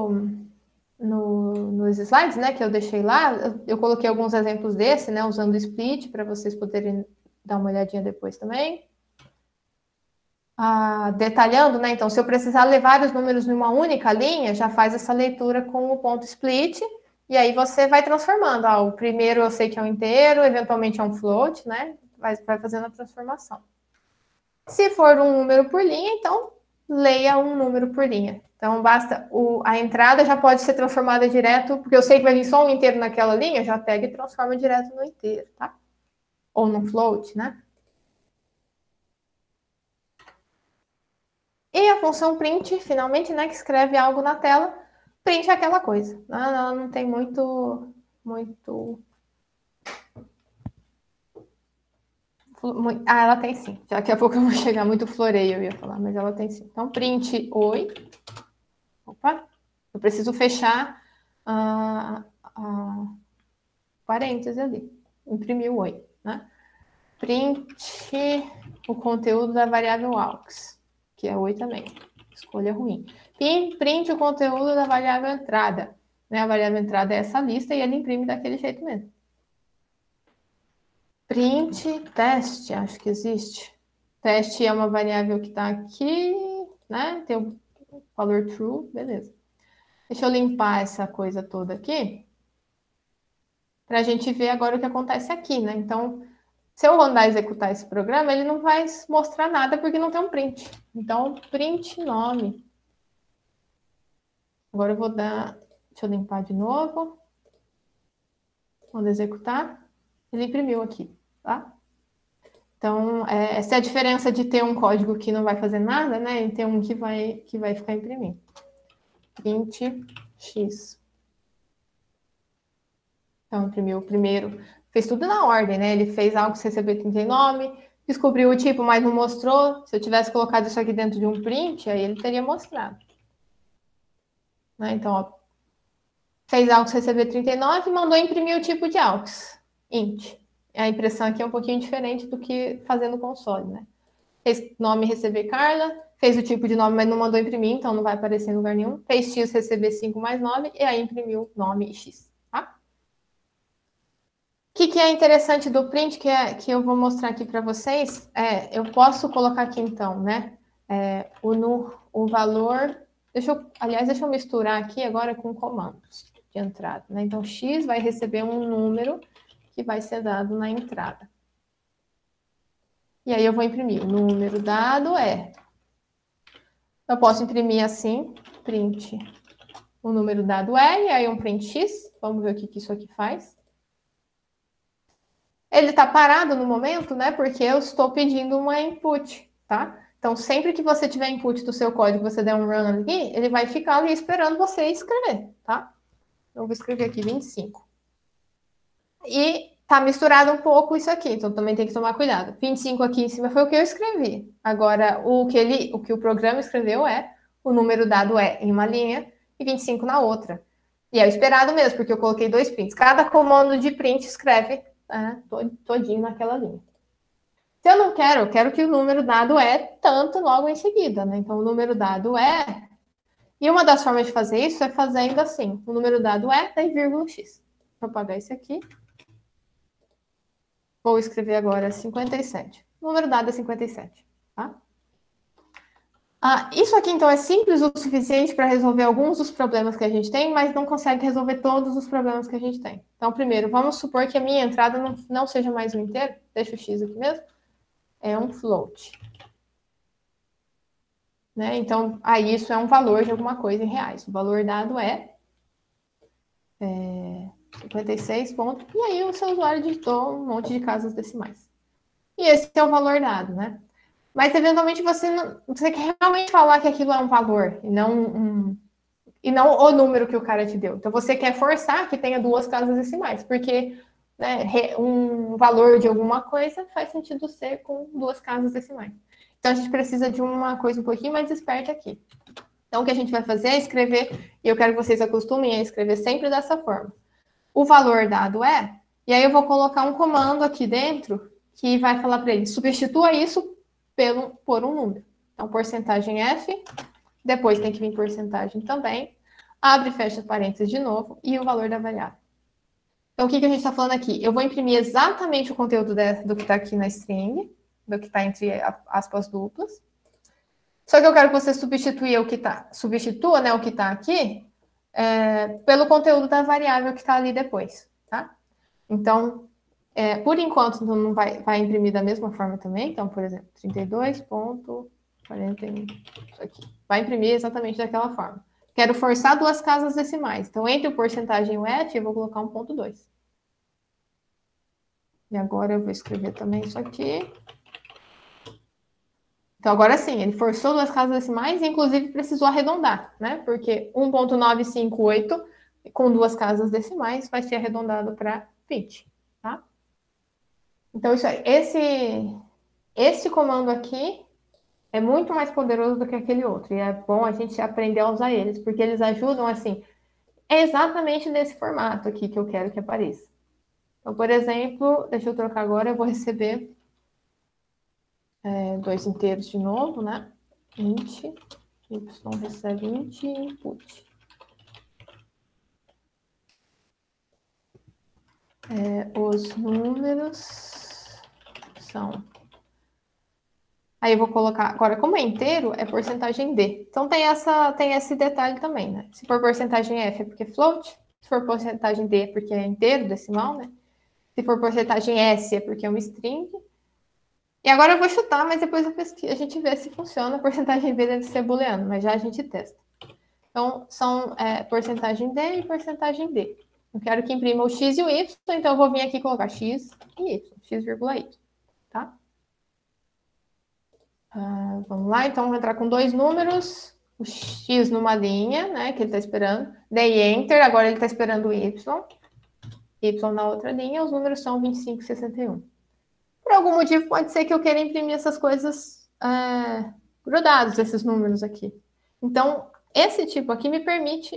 nos slides, né, que eu deixei lá, eu coloquei alguns exemplos desse, né, usando o split, para vocês poderem dar uma olhadinha depois também. Detalhando, né, então, se eu precisar levar os números numa única linha, já faz essa leitura com o ponto split, e aí você vai transformando. O primeiro eu sei que é um inteiro, eventualmente é um float, né, vai fazendo a transformação. Se for um número por linha, então, leia um número por linha. Então, basta a entrada já pode ser transformada direto, porque eu sei que vai vir só um inteiro naquela linha, já pega e transforma direto no inteiro, tá? Ou no float, né? E a função print, finalmente, né, que escreve algo na tela, print aquela coisa. Ela não tem muito... ela tem sim. Daqui a pouco eu vou chegar muito floreio, eu ia falar, mas ela tem sim. Então, print oi. Opa, eu preciso fechar a parêntese ali. Imprimir o oi, né? Print o conteúdo da variável AUX, que é oi também. Escolha ruim. E print o conteúdo da variável entrada. Né? A variável entrada é essa lista e ele imprime daquele jeito mesmo. Print teste, acho que existe. Teste é uma variável que está aqui, né? Tem o valor true, beleza. Deixa eu limpar essa coisa toda aqui, para a gente ver agora o que acontece aqui, né? Então, se eu mandar executar esse programa, ele não vai mostrar nada porque não tem um print. Então, print nome. Agora eu vou dar... Deixa eu limpar de novo. Vamos executar. Ele imprimiu aqui, tá? Então, essa é a diferença de ter um código que não vai fazer nada, né? E ter um que vai ficar imprimindo. Print x. Então, imprimiu o primeiro. Fez tudo na ordem, né? Ele fez algo que recebeu 39, descobriu o tipo, mas não mostrou. Se eu tivesse colocado isso aqui dentro de um print, aí ele teria mostrado. Né? Então, ó, fez AUX receber 39 e mandou imprimir o tipo de AUX, int. A impressão aqui é um pouquinho diferente do que fazer no console, né? Fez nome receber Carla, fez o tipo de nome, mas não mandou imprimir, então não vai aparecer em lugar nenhum. Fez x receber 5 mais 9, e aí imprimiu nome e x, tá? O que é interessante do print, que eu vou mostrar aqui para vocês, eu posso colocar aqui então, né? O valor... Deixa eu misturar aqui agora com comandos. de entrada, né? Então, x vai receber um número que vai ser dado na entrada. E aí eu vou imprimir. O número dado é... Eu posso imprimir assim, print. O número dado é, e aí um print x. Vamos ver o que isso aqui faz. Ele está parado no momento, né? Porque eu estou pedindo uma input, tá? Então, sempre que você tiver input do seu código, você der um run ali, ele vai ficar ali esperando você escrever, tá? Eu vou escrever aqui 25. E tá misturado um pouco isso aqui, então também tem que tomar cuidado. 25 aqui em cima foi o que eu escrevi. Agora, o que o programa escreveu é, o número dado é em uma linha e 25 na outra. E é o esperado mesmo, porque eu coloquei 2 prints. Cada comando de print escreve todinho naquela linha. Se eu não quero, eu quero que o número dado é tanto logo em seguida, né? Então, o número dado é... E uma das formas de fazer isso é fazendo assim. O número dado é, daí vírgula x. Vou apagar esse aqui. Vou escrever agora 57. O número dado é 57, tá? Isso aqui, então, é simples o suficiente para resolver alguns dos problemas que a gente tem, mas não consegue resolver todos os problemas que a gente tem. Então, primeiro, vamos supor que a minha entrada não seja mais um inteiro. Deixa o x aqui mesmo. É um float. Né? Então, aí isso é um valor de alguma coisa em reais. O valor dado é 56 pontos. E aí o seu usuário digitou um monte de casas decimais. E esse é o valor dado, né? Mas, eventualmente, você quer realmente falar que aquilo é um valor e não o número que o cara te deu. Então, você quer forçar que tenha 2 casas decimais, porque, né, um valor de alguma coisa faz sentido ser com 2 casas decimais. Então, a gente precisa de uma coisa um pouquinho mais esperta aqui. Então, o que a gente vai fazer é escrever, e eu quero que vocês acostumem a escrever sempre dessa forma. O valor dado é, e aí eu vou colocar um comando aqui dentro que vai falar para ele, substitua isso por um número. Então, porcentagem F, depois tem que vir porcentagem também, abre e fecha parênteses de novo, e o valor da variável. Então, o que a gente está falando aqui? Eu vou imprimir exatamente o conteúdo do que está aqui na string, do que está entre aspas duplas. Só que eu quero que você substitua, né, o que está aqui pelo conteúdo da variável que está ali depois, tá? Então, por enquanto, não vai imprimir da mesma forma também. Então, por exemplo, 32,41, isso aqui. Vai imprimir exatamente daquela forma. Quero forçar 2 casas decimais. Então, entre o porcentagem e o F, eu vou colocar 1,2. E agora eu vou escrever também isso aqui. Então, agora sim, ele forçou 2 casas decimais e, inclusive, precisou arredondar, né? Porque 1,958 com 2 casas decimais vai ser arredondado para 20, tá? Então, isso aí. Esse comando aqui é muito mais poderoso do que aquele outro. E é bom a gente aprender a usar eles, porque eles ajudam, assim, exatamente nesse formato aqui que eu quero que apareça. Então, por exemplo, deixa eu trocar agora, eu vou receber 2 inteiros de novo, né? 20, y recebe 20 input. Os números são... Aí eu vou colocar... Agora, como é inteiro, é porcentagem D. Então, tem esse detalhe também, né? Se for porcentagem F, é porque é float. Se for porcentagem D, é porque é inteiro, decimal, né? Se for porcentagem S, é porque é uma string. E agora eu vou chutar, mas depois a gente vê se funciona. A porcentagem B deve ser booleano, mas já a gente testa. Então, são porcentagem D e porcentagem D. Eu quero que imprima o X e o Y, então eu vou vir aqui e colocar X e Y, X, Y, tá? Vamos lá, então vou entrar com 2 números, o X numa linha, né, que ele está esperando. Dei Enter, agora ele está esperando o Y. Y na outra linha, os números são 25 e 61. Por algum motivo, pode ser que eu queira imprimir essas coisas grudados, esses números aqui. Então, esse tipo aqui me permite...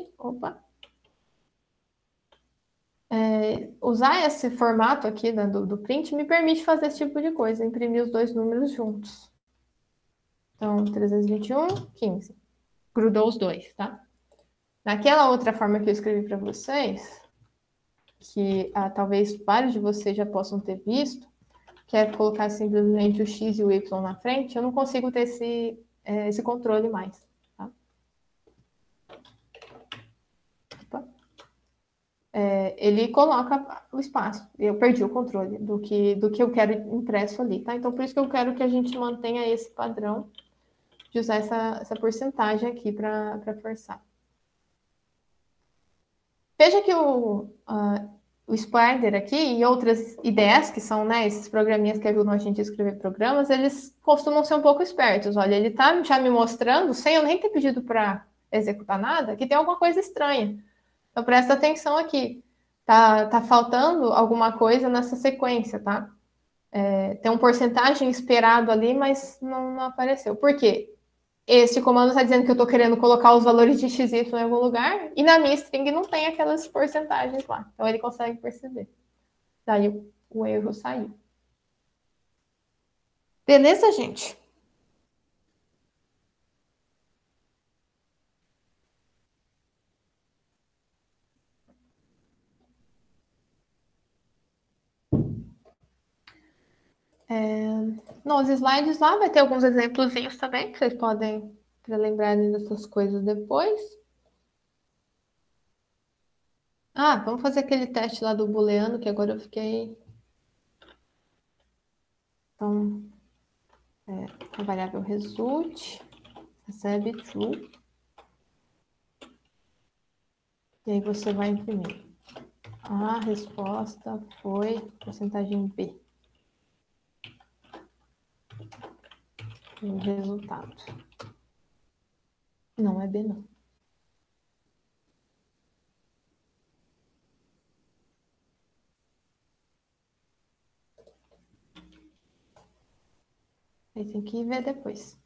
usar esse formato aqui, né, do print me permite fazer esse tipo de coisa, imprimir os 2 números juntos. Então, 321, 15. Grudou os 2, tá? Naquela outra forma que eu escrevi para vocês, que talvez vários de vocês já possam ter visto, que é colocar simplesmente o X e o Y na frente, eu não consigo ter esse controle mais. Tá? Opa. ele coloca o espaço. Eu perdi o controle do que eu quero impresso ali, tá? Então, por isso que eu quero que a gente mantenha esse padrão de usar essa porcentagem aqui para forçar. Veja que o Spider aqui e outras ideias, que são, né, esses programinhas que ajudam a gente a escrever programas, eles costumam ser um pouco espertos. Olha, ele está já me mostrando, sem eu nem ter pedido para executar nada, que tem alguma coisa estranha. Então, presta atenção aqui. Tá faltando alguma coisa nessa sequência, tá? Tem um porcentagem esperado ali, mas não apareceu. Por quê? Esse comando está dizendo que eu estou querendo colocar os valores de XY em algum lugar, e na minha string não tem aquelas porcentagens lá. Então ele consegue perceber. Daí o erro saiu. Beleza, gente? Nos slides lá vai ter alguns exemplozinhos também, que vocês podem para lembrarem dessas coisas depois. Vamos fazer aquele teste lá do booleano, que agora eu fiquei... Então, a variável result recebe true. E aí você vai imprimir. A resposta foi porcentagem B. O resultado. Não é B, não. Aí tem que ver depois.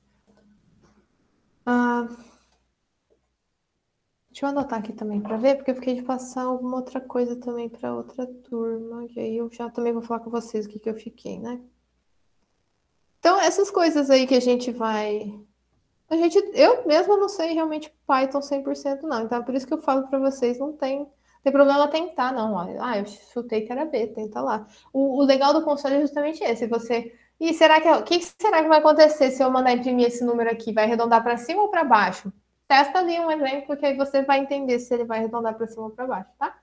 Deixa eu anotar aqui também para ver, porque eu fiquei de passar alguma outra coisa também para outra turma. E aí eu já também vou falar com vocês o que eu fiquei, né? Então, essas coisas aí que a gente vai... Eu mesma não sei realmente Python 100% não. Então, é por isso que eu falo para vocês, não tem problema tentar, não. Eu chutei que era B, tenta lá. O legal do console é justamente esse. E o que será que vai acontecer se eu mandar imprimir esse número aqui? Vai arredondar para cima ou para baixo? Testa ali um exemplo que aí você vai entender se ele vai arredondar para cima ou para baixo, tá?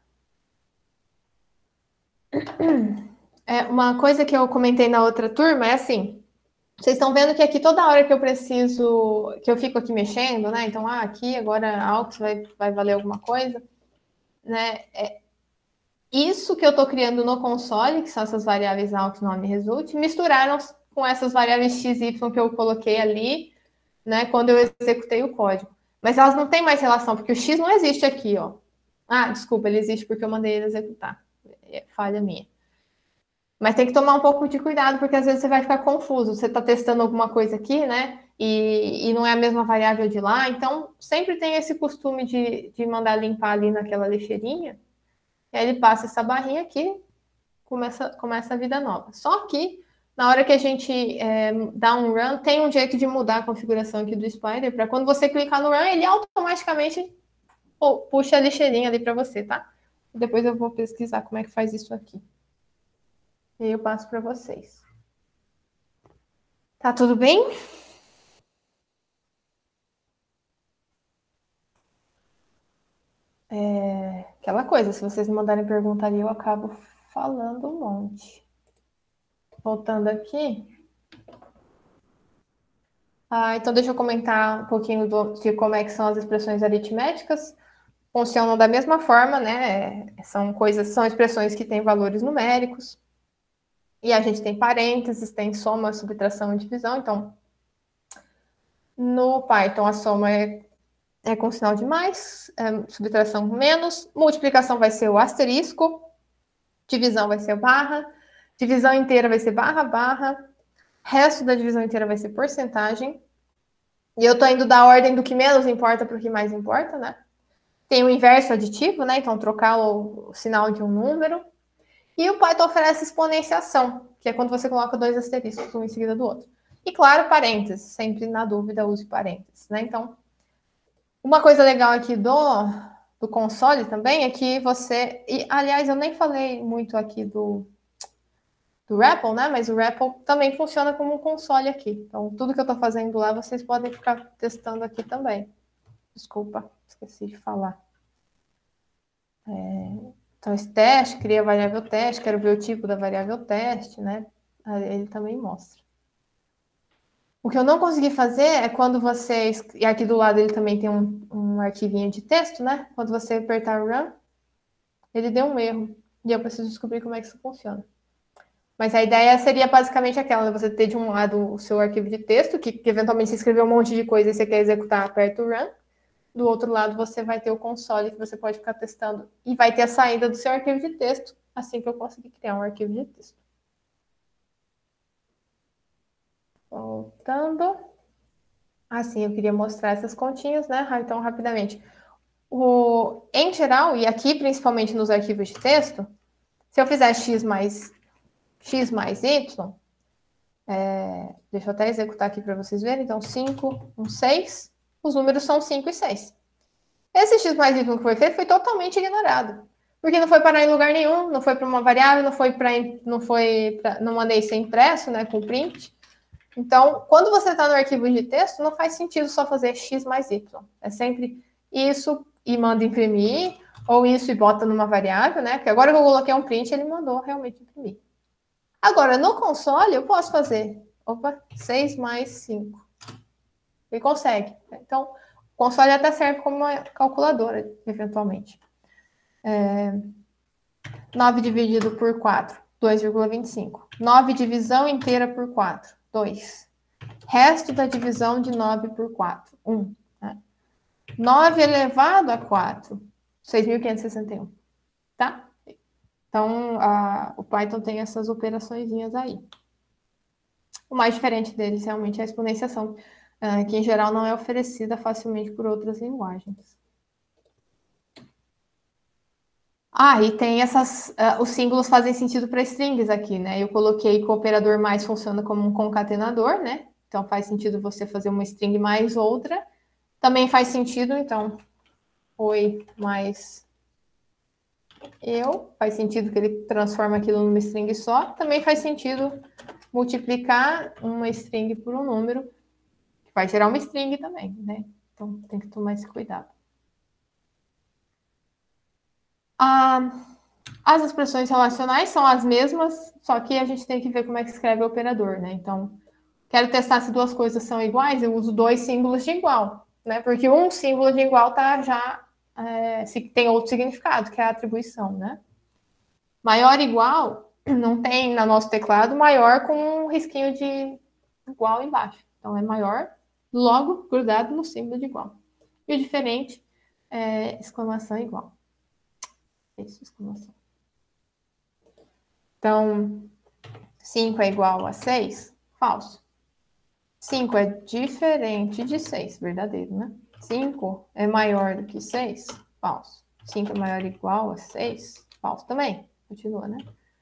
Uma coisa que eu comentei na outra turma é assim... Vocês estão vendo que aqui toda hora que eu preciso, que eu fico aqui mexendo, né? Então, aqui agora aux vai valer alguma coisa, né? Isso que eu estou criando no console, que são essas variáveis aux, nome, result, misturaram com essas variáveis x, y que eu coloquei ali, né? Quando eu executei o código. Mas elas não têm mais relação, porque o x não existe aqui, ó. Desculpa, ele existe porque eu mandei ele executar. É falha minha. Mas tem que tomar um pouco de cuidado, porque às vezes você vai ficar confuso. Você está testando alguma coisa aqui, né? E não é a mesma variável de lá. Então, sempre tem esse costume de mandar limpar ali naquela lixeirinha. E aí ele passa essa barrinha aqui, começa a vida nova. Só que, na hora que a gente dá um run, tem um jeito de mudar a configuração aqui do Spider, para quando você clicar no run, ele automaticamente puxa a lixeirinha ali para você, tá? Depois eu vou pesquisar como é que faz isso aqui. E aí eu passo para vocês. Tá tudo bem? Aquela coisa, se vocês me mandarem pergunta ali, eu acabo falando um monte. Voltando aqui. Então deixa eu comentar um pouquinho de como é que são as expressões aritméticas. Funcionam da mesma forma, né? São expressões que têm valores numéricos. E a gente tem parênteses, tem soma, subtração e divisão. Então, no Python, a soma é com sinal de mais, subtração com menos, multiplicação vai ser o asterisco, divisão vai ser barra, divisão inteira vai ser barra, barra, resto da divisão inteira vai ser porcentagem. E eu tô indo da ordem do que menos importa para o que mais importa, né? Tem o inverso aditivo, né? Então, trocar o sinal de um número. E o Python oferece exponenciação, que é quando você coloca dois asteriscos um em seguida do outro. E, claro, parênteses. Sempre na dúvida, use parênteses, né? Então, uma coisa legal aqui do console também é que você... E, aliás, eu nem falei muito aqui do REPL, né? Mas o REPL também funciona como um console aqui. Então, tudo que eu estou fazendo lá, vocês podem ficar testando aqui também. Desculpa, esqueci de falar. Então, esse teste, cria a variável teste, quero ver o tipo da variável teste, né? Aí ele também mostra. O que eu não consegui fazer é quando você... E aqui do lado ele também tem um arquivinho de texto, né? Quando você apertar Run, ele deu um erro. E eu preciso descobrir como é que isso funciona. Mas a ideia seria basicamente aquela, né? Você ter de um lado o seu arquivo de texto, que eventualmente você escreveu um monte de coisa e você quer executar, aperta o Run. Do outro lado, você vai ter o console que você pode ficar testando. E vai ter a saída do seu arquivo de texto, assim que eu conseguir criar um arquivo de texto. Voltando. Assim, eu queria mostrar essas continhas, né? Então, rapidamente. Em geral, e aqui principalmente nos arquivos de texto, se eu fizer x mais y, deixa eu até executar aqui para vocês verem. Então, 5, 1, 6. Os números são 5 e 6. Esse x mais y que foi feito foi totalmente ignorado. Porque não foi parar em lugar nenhum, não foi para uma variável, não mandei ser impresso, né, com print. Então, quando você está no arquivo de texto, não faz sentido só fazer x mais y. É sempre isso e manda imprimir, ou isso e bota numa variável, né? Porque agora que eu coloquei um print, ele mandou realmente imprimir. Agora, no console, eu posso fazer, 6 mais 5. Ele consegue. Então, o console até serve como uma calculadora, eventualmente. 9 dividido por 4, 2,25. 9 divisão inteira por 4, 2. Resto da divisão de 9 por 4, 1. Né? 9 elevado a 4, 6.561. Tá? Então, o Python tem essas operaçõezinhas aí. O mais diferente deles realmente é a exponenciação, que em geral não é oferecida facilmente por outras linguagens. E tem os símbolos fazem sentido para strings aqui, né? Eu coloquei que o operador mais funciona como um concatenador, né? Então faz sentido você fazer uma string mais outra. Também faz sentido, então, oi mais eu. Faz sentido que ele transforma aquilo numa string só. Também faz sentido multiplicar uma string por um número, que vai gerar uma string também, né? Então tem que tomar esse cuidado. As expressões relacionais são as mesmas, só que a gente tem que ver como é que escreve o operador, né? Então, quero testar se duas coisas são iguais, eu uso dois símbolos de igual, né? Porque um símbolo de igual tá já se tem outro significado, que é a atribuição, né? Maior igual não tem no nosso teclado maior com um risquinho de igual embaixo. Então é maior logo grudado no símbolo de igual. E o diferente é exclamação igual. Isso, exclamação. Então, 5 é igual a 6? Falso. 5 é diferente de 6, verdadeiro, né? 5 é maior do que 6? Falso. 5 é maior ou igual a 6? Falso também. Continua, né?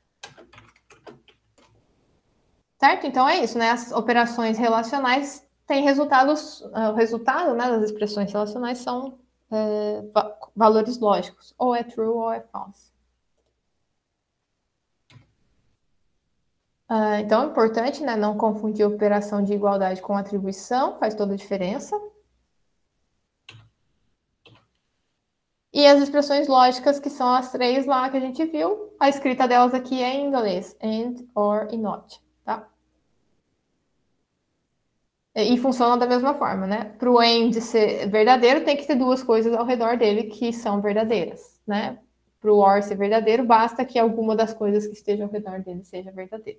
Certo? Então é isso, né? As operações relacionais têm resultados... O resultado, né, das expressões relacionais são valores lógicos. Ou é true ou é false. Então é importante, né, não confundir operação de igualdade com atribuição, faz toda a diferença. E as expressões lógicas, que são as 3 lá que a gente viu, a escrita delas aqui é em inglês, and, or e not, tá? E funcionam da mesma forma, né? Para o and ser verdadeiro, tem que ter duas coisas ao redor dele que são verdadeiras, né? Para o or ser verdadeiro, basta que alguma das coisas que esteja ao redor dele seja verdadeira.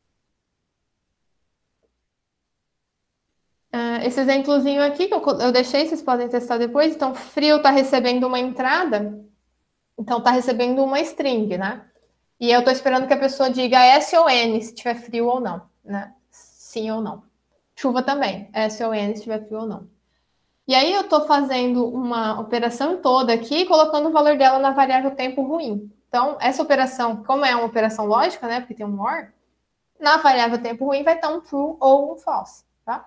Esse exemplozinho aqui que eu deixei, vocês podem testar depois. Então, frio está recebendo uma entrada, então está recebendo uma string, né? E eu estou esperando que a pessoa diga S ou N, se tiver frio ou não, né? Sim ou não. Chuva também, S ou N, se tiver frio ou não. E aí eu estou fazendo uma operação toda aqui, colocando o valor dela na variável tempo ruim. Então, essa operação, como é uma operação lógica, né? Porque tem um OR, na variável tempo ruim vai estar um true ou um false, tá?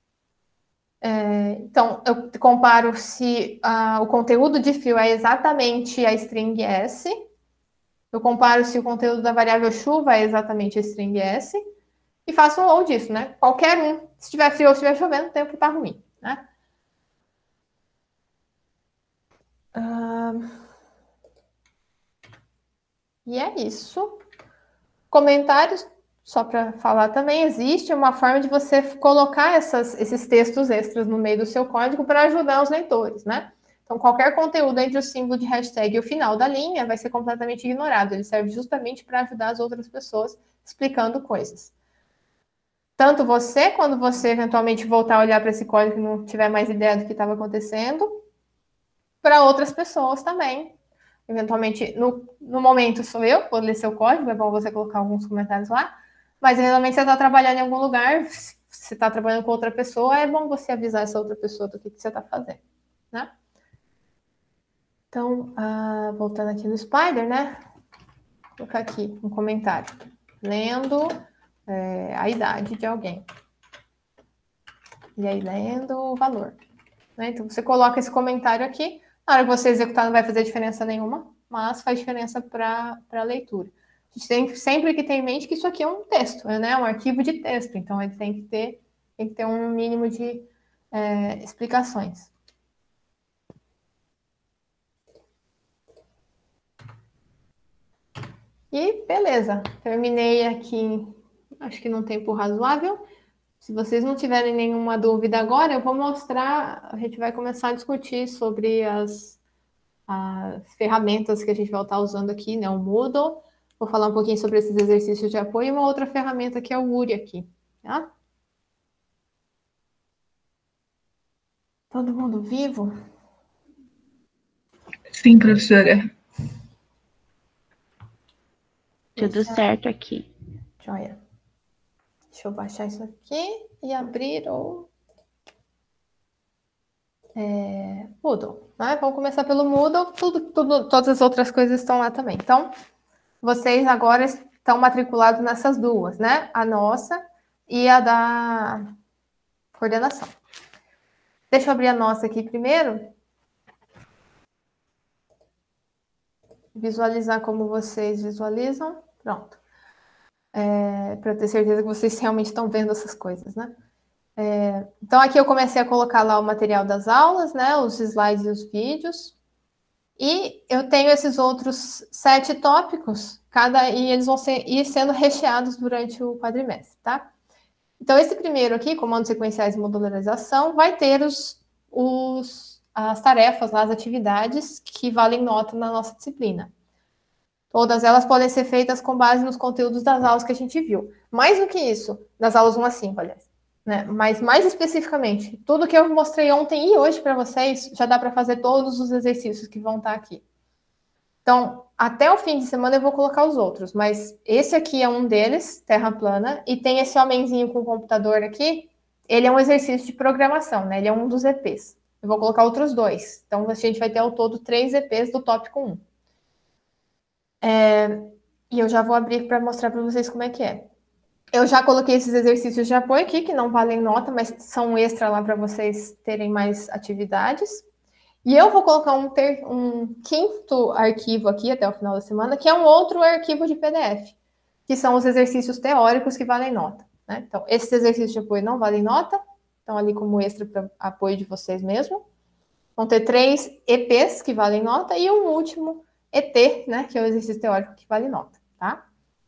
Então, eu comparo se o conteúdo de fio é exatamente a string S. Eu comparo se o conteúdo da variável chuva é exatamente a string S. E faço um ou disso, né? Qualquer um. Se estiver frio ou se estiver chovendo, o tempo está ruim, né? E é isso. Comentários, só para falar também, existe uma forma de você colocar esses textos extras no meio do seu código para ajudar os leitores, né? Então, qualquer conteúdo entre o símbolo de hashtag e o final da linha vai ser completamente ignorado. Ele serve justamente para ajudar as outras pessoas explicando coisas. Tanto você, quando você eventualmente voltar a olhar para esse código e não tiver mais ideia do que estava acontecendo, para outras pessoas também. Eventualmente, no momento sou eu, vou ler seu código, é bom você colocar alguns comentários lá, mas eventualmente você está trabalhando em algum lugar, se você está trabalhando com outra pessoa, é bom você avisar essa outra pessoa do que você está fazendo, né? Então, voltando aqui no Spider, né? Vou colocar aqui um comentário. Lendo a idade de alguém. E aí, lendo o valor. Né? Então, você coloca esse comentário aqui. Na hora que você executar, não vai fazer diferença nenhuma, mas faz diferença para a leitura. A gente tem sempre que ter em mente que isso aqui é um texto, né? Um arquivo de texto. Então, ele tem que ter um mínimo de explicações. E beleza, terminei aqui, acho que num tempo razoável. Se vocês não tiverem nenhuma dúvida agora, eu vou mostrar, a gente vai começar a discutir sobre as ferramentas que a gente vai estar usando aqui, né? O Moodle. Vou falar um pouquinho sobre esses exercícios de apoio e uma outra ferramenta que é o URI aqui, tá? Todo mundo vivo? Sim, professora. Tudo certo aqui. Joia. Deixa eu baixar isso aqui e abrir o Moodle. Né? Vamos começar pelo Moodle. Todas as outras coisas estão lá também. Então, vocês agora estão matriculados nessas duas, né? A nossa e a da coordenação. Deixa eu abrir a nossa aqui primeiro. Visualizar como vocês visualizam. Pronto. Para ter certeza que vocês realmente estão vendo essas coisas, né? Então, aqui eu comecei a colocar lá o material das aulas, né? Os slides e os vídeos. E eu tenho esses outros 7 tópicos, e eles vão ir sendo recheados durante o quadrimestre, tá? Então, esse primeiro aqui, comandos sequenciais e modularização, vai ter as tarefas, as atividades que valem nota na nossa disciplina. Todas elas podem ser feitas com base nos conteúdos das aulas que a gente viu. Mais do que isso, das aulas 1 a 5, aliás. Né? Mas mais especificamente, tudo que eu mostrei ontem e hoje para vocês, já dá para fazer todos os exercícios que vão estar aqui. Então, até o fim de semana eu vou colocar os outros, mas esse aqui é um deles, terra plana, e tem esse homenzinho com o computador aqui, ele é um exercício de programação, né? Ele é um dos EPs. Eu vou colocar outros 2. Então, a gente vai ter ao todo 3 EPs do tópico 1. E eu já vou abrir para mostrar para vocês como é que é. Eu já coloquei esses exercícios de apoio aqui, que não valem nota, mas são extra lá para vocês terem mais atividades. E eu vou colocar um quinto arquivo aqui até o final da semana, que é um outro arquivo de PDF, que são os exercícios teóricos que valem nota. Né? Então, esses exercícios de apoio não valem nota, estão ali como extra para apoio de vocês mesmo. Vão ter 3 EPs que valem nota e um último ET, né, que é o exercício teórico que vale nota, tá?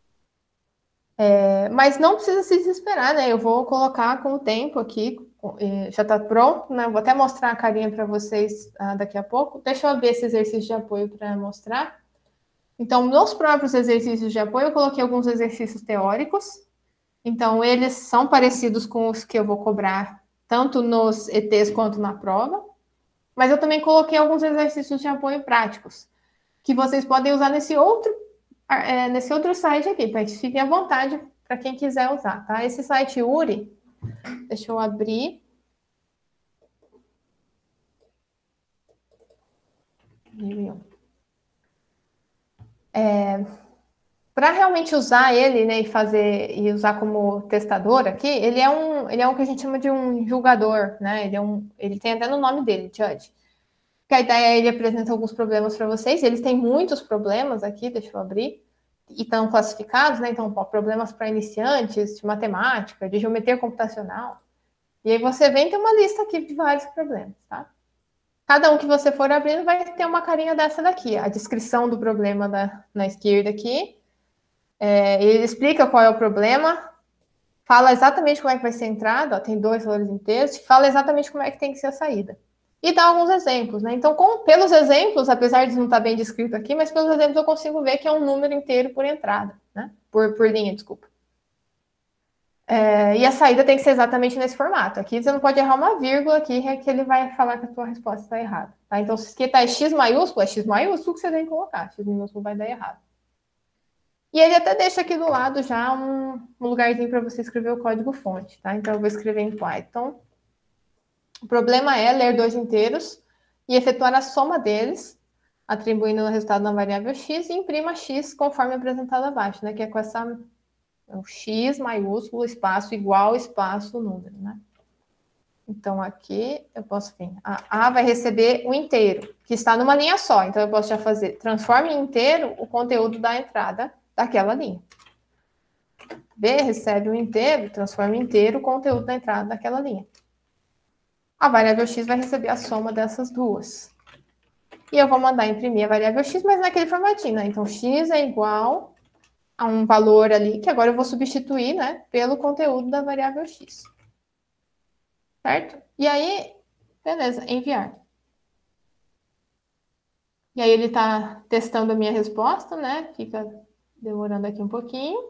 Mas não precisa se desesperar, né? Eu vou colocar com o tempo aqui, já está pronto, né? Vou até mostrar a carinha para vocês daqui a pouco. Deixa eu abrir esse exercício de apoio para mostrar. Então, nos próprios exercícios de apoio, eu coloquei alguns exercícios teóricos. Então, eles são parecidos com os que eu vou cobrar, tanto nos ETs quanto na prova. Mas eu também coloquei alguns exercícios de apoio práticos, que vocês podem usar nesse outro site aqui, tá? Fiquem à vontade para quem quiser usar, tá? Esse site URI, deixa eu abrir. Para realmente usar ele, né, e usar como testador aqui, ele é um que a gente chama de um julgador, né? Ele tem até no nome dele, Judge. Que a ideia é ele apresenta alguns problemas para vocês. Eles têm muitos problemas aqui, deixa eu abrir. E estão classificados, né? Então, problemas para iniciantes, de matemática, de geometria computacional. E aí você vem ter uma lista aqui de vários problemas, tá? Cada um que você for abrindo vai ter uma carinha dessa daqui. A descrição do problema na esquerda aqui. Ele explica qual é o problema, fala exatamente como é que vai ser a entrada, ó, tem 2 valores inteiros, fala exatamente como é que tem que ser a saída. E dá alguns exemplos, né? Então, pelos exemplos, apesar de não estar bem descrito aqui, mas pelos exemplos eu consigo ver que é um número inteiro por entrada, né? Por linha, desculpa. E a saída tem que ser exatamente nesse formato. Aqui você não pode errar uma vírgula aqui, que ele vai falar que a tua resposta está errada. Tá? Então, se aqui está X maiúsculo, é X maiúsculo que você tem que colocar. X minúsculo vai dar errado. E ele até deixa aqui do lado já um lugarzinho para você escrever o código-fonte, tá? Então, eu vou escrever em Python. O problema é ler 2 inteiros e efetuar a soma deles, atribuindo o resultado na variável x, e imprima x conforme apresentado abaixo, né? Que é com essa o x maiúsculo, espaço igual, espaço, número, né? Então, aqui eu posso vir. A vai receber o inteiro, que está numa linha só. Então, eu posso já fazer, transforme em inteiro o conteúdo da entrada daquela linha. B recebe o inteiro, transforma em inteiro o conteúdo da entrada daquela linha. A variável x vai receber a soma dessas duas. E eu vou mandar imprimir a variável x, mas naquele formatinho, né? Então, x é igual a um valor ali, que agora eu vou substituir, né, pelo conteúdo da variável x. Certo? E aí, beleza, enviar. E aí ele está testando a minha resposta, né? Fica demorando aqui um pouquinho.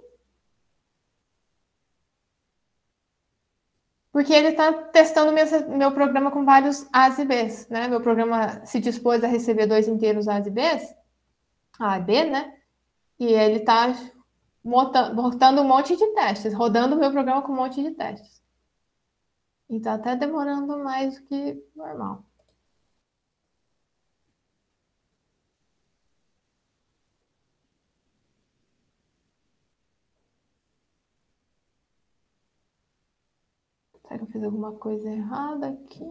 Porque ele está testando meu programa com vários A's e B's, né? Meu programa se dispôs a receber 2 inteiros A's e B's, A e B, né? E ele está botando um monte de testes, rodando o meu programa com um monte de testes. E está até demorando mais do que normal. Será que eu fiz alguma coisa errada aqui?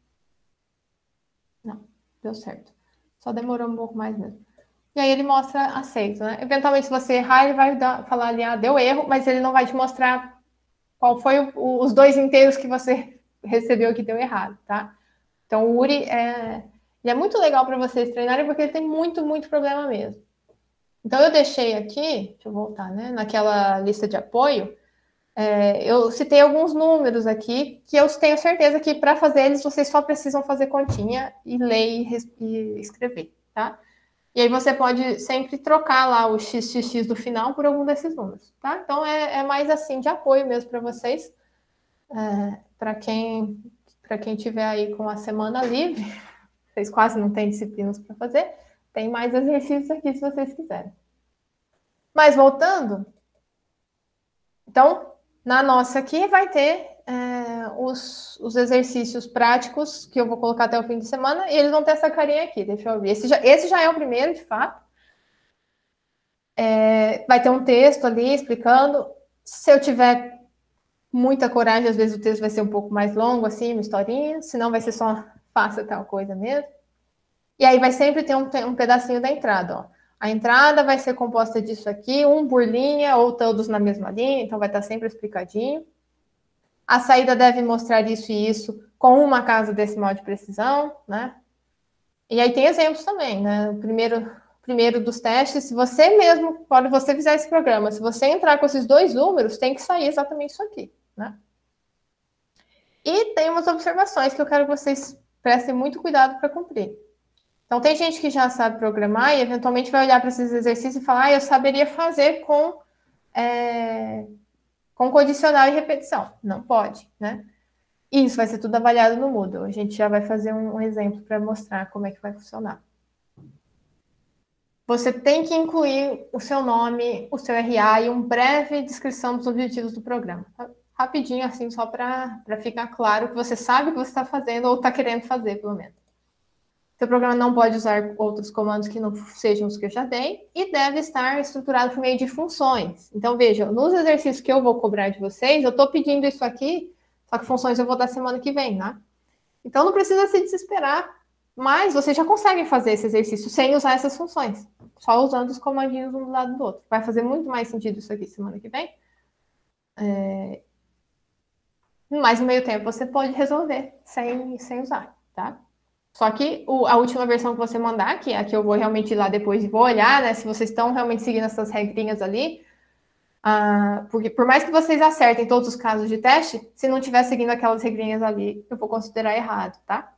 Não, deu certo. Só demorou um pouco mais mesmo. E aí ele mostra aceito, né? Eventualmente, se você errar, ele vai falar ali, deu erro, mas ele não vai te mostrar qual foi os 2 inteiros que você recebeu que deu errado, tá? Então, o URI ele é muito legal para vocês treinarem, porque ele tem muito, muito problema mesmo. Então, eu deixei aqui, deixa eu voltar, né? Naquela lista de apoio, eu citei alguns números aqui, que eu tenho certeza que para fazer eles, vocês só precisam fazer continha e ler e escrever, tá? E aí você pode sempre trocar lá o XXX do final por algum desses números, tá? Então, é mais assim, de apoio mesmo para vocês. Para quem tiver aí com a semana livre, vocês quase não têm disciplinas para fazer, tem mais exercícios aqui se vocês quiserem. Mas voltando, então, na nossa aqui vai ter os exercícios práticos que eu vou colocar até o fim de semana, e eles vão ter essa carinha aqui, deixa eu abrir. Esse já é o primeiro, de fato. Vai ter um texto ali explicando. Se eu tiver muita coragem, às vezes o texto vai ser um pouco mais longo, assim, uma historinha, senão vai ser só faça tal coisa mesmo. E aí vai sempre ter um pedacinho da entrada, ó. A entrada vai ser composta disso aqui, um por linha, ou todos na mesma linha, então vai estar sempre explicadinho. A saída deve mostrar isso e isso com uma casa decimal de precisão, né? E aí tem exemplos também, né? O primeiro dos testes, se você mesmo, quando você fizer esse programa, se você entrar com esses 2 números, tem que sair exatamente isso aqui, né? E tem umas observações que eu quero que vocês prestem muito cuidado para cumprir. Então, tem gente que já sabe programar e, eventualmente, vai olhar para esses exercícios e falar, eu saberia fazer com condicional e repetição. Não pode, né? Isso vai ser tudo avaliado no Moodle. A gente já vai fazer um exemplo para mostrar como é que vai funcionar. Você tem que incluir o seu nome, o seu RA e uma breve descrição dos objetivos do programa. Rapidinho, assim, só para ficar claro que você sabe o que você está fazendo ou está querendo fazer, pelo menos. Seu programa não pode usar outros comandos que não sejam os que eu já dei e deve estar estruturado por meio de funções. Então, veja, nos exercícios que eu vou cobrar de vocês, eu estou pedindo isso aqui, só que funções eu vou dar semana que vem, né? Então, não precisa se desesperar, mas vocês já conseguem fazer esse exercício sem usar essas funções, só usando os comandinhos um do lado do outro. Vai fazer muito mais sentido isso aqui semana que vem. Mas, no meio tempo, você pode resolver sem usar, tá? Só que a última versão que você mandar, que é a que eu vou realmente ir lá depois e vou olhar, né? Se vocês estão realmente seguindo essas regrinhas ali, porque por mais que vocês acertem todos os casos de teste, se não estiver seguindo aquelas regrinhas ali, eu vou considerar errado, tá?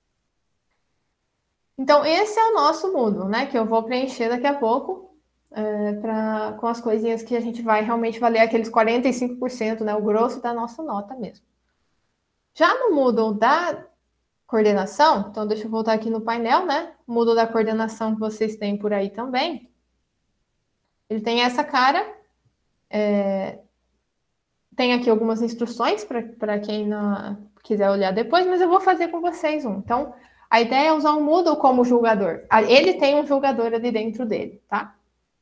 Então, esse é o nosso Moodle, né? Que eu vou preencher daqui a pouco, com as coisinhas que a gente vai realmente valer aqueles 45%, né? O grosso da nossa nota mesmo. Já no Moodle da coordenação, então deixa eu voltar aqui no painel, né? O Moodle da coordenação que vocês têm por aí também. Ele tem essa cara. Tem aqui algumas instruções para quem não quiser olhar depois, mas eu vou fazer com vocês um. Então, a ideia é usar o Moodle como julgador. Ele tem um julgador ali dentro dele, tá?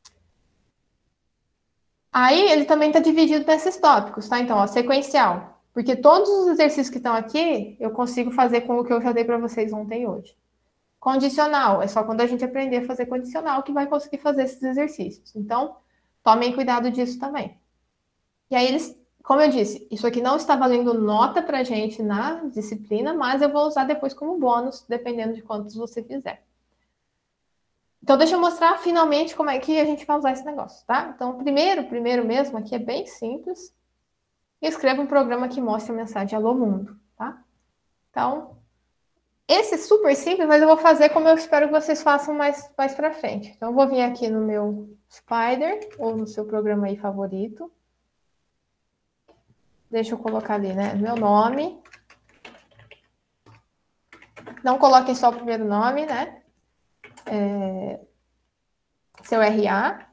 Aí, ele também está dividido nesses tópicos, tá? Então, ó, sequencial. Porque todos os exercícios que estão aqui, eu consigo fazer com o que eu já dei para vocês ontem e hoje. Condicional. É só quando a gente aprender a fazer condicional que vai conseguir fazer esses exercícios. Então, tomem cuidado disso também. E aí, como eu disse, isso aqui não está valendo nota para a gente na disciplina, mas eu vou usar depois como bônus, dependendo de quantos você fizer. Então, deixa eu mostrar finalmente como é que a gente vai usar esse negócio, tá? Então, primeiro mesmo, aqui é bem simples. Escreva um programa que mostre a mensagem Alô Mundo, tá? Então, esse é super simples, mas eu vou fazer como eu espero que vocês façam mais para frente. Então, eu vou vir aqui no meu Spider, ou no seu programa aí favorito. Deixa eu colocar ali, né? Meu nome. Não coloquem só o primeiro nome, né? Seu RA.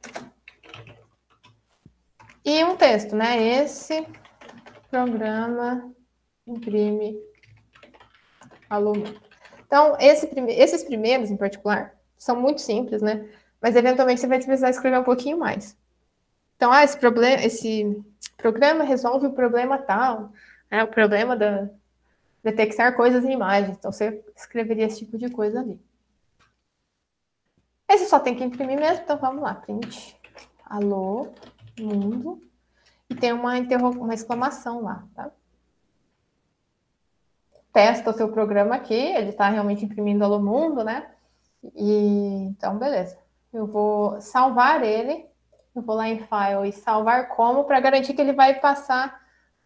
E um texto, né? Esse programa imprime aluno. Então, esses primeiros, em particular, são muito simples, né? Mas, eventualmente, você vai precisar escrever um pouquinho mais. Então, esse programa resolve o problema tal, né? O problema da detectar coisas em imagens. Então, você escreveria esse tipo de coisa ali. Esse só tem que imprimir mesmo, então vamos lá. Print, alô, mundo. E tem uma exclamação lá, tá? Testa o seu programa aqui, ele está realmente imprimindo alô mundo, né? Então, beleza. Eu vou salvar ele. Eu vou lá em File e salvar como, para garantir que ele vai passar...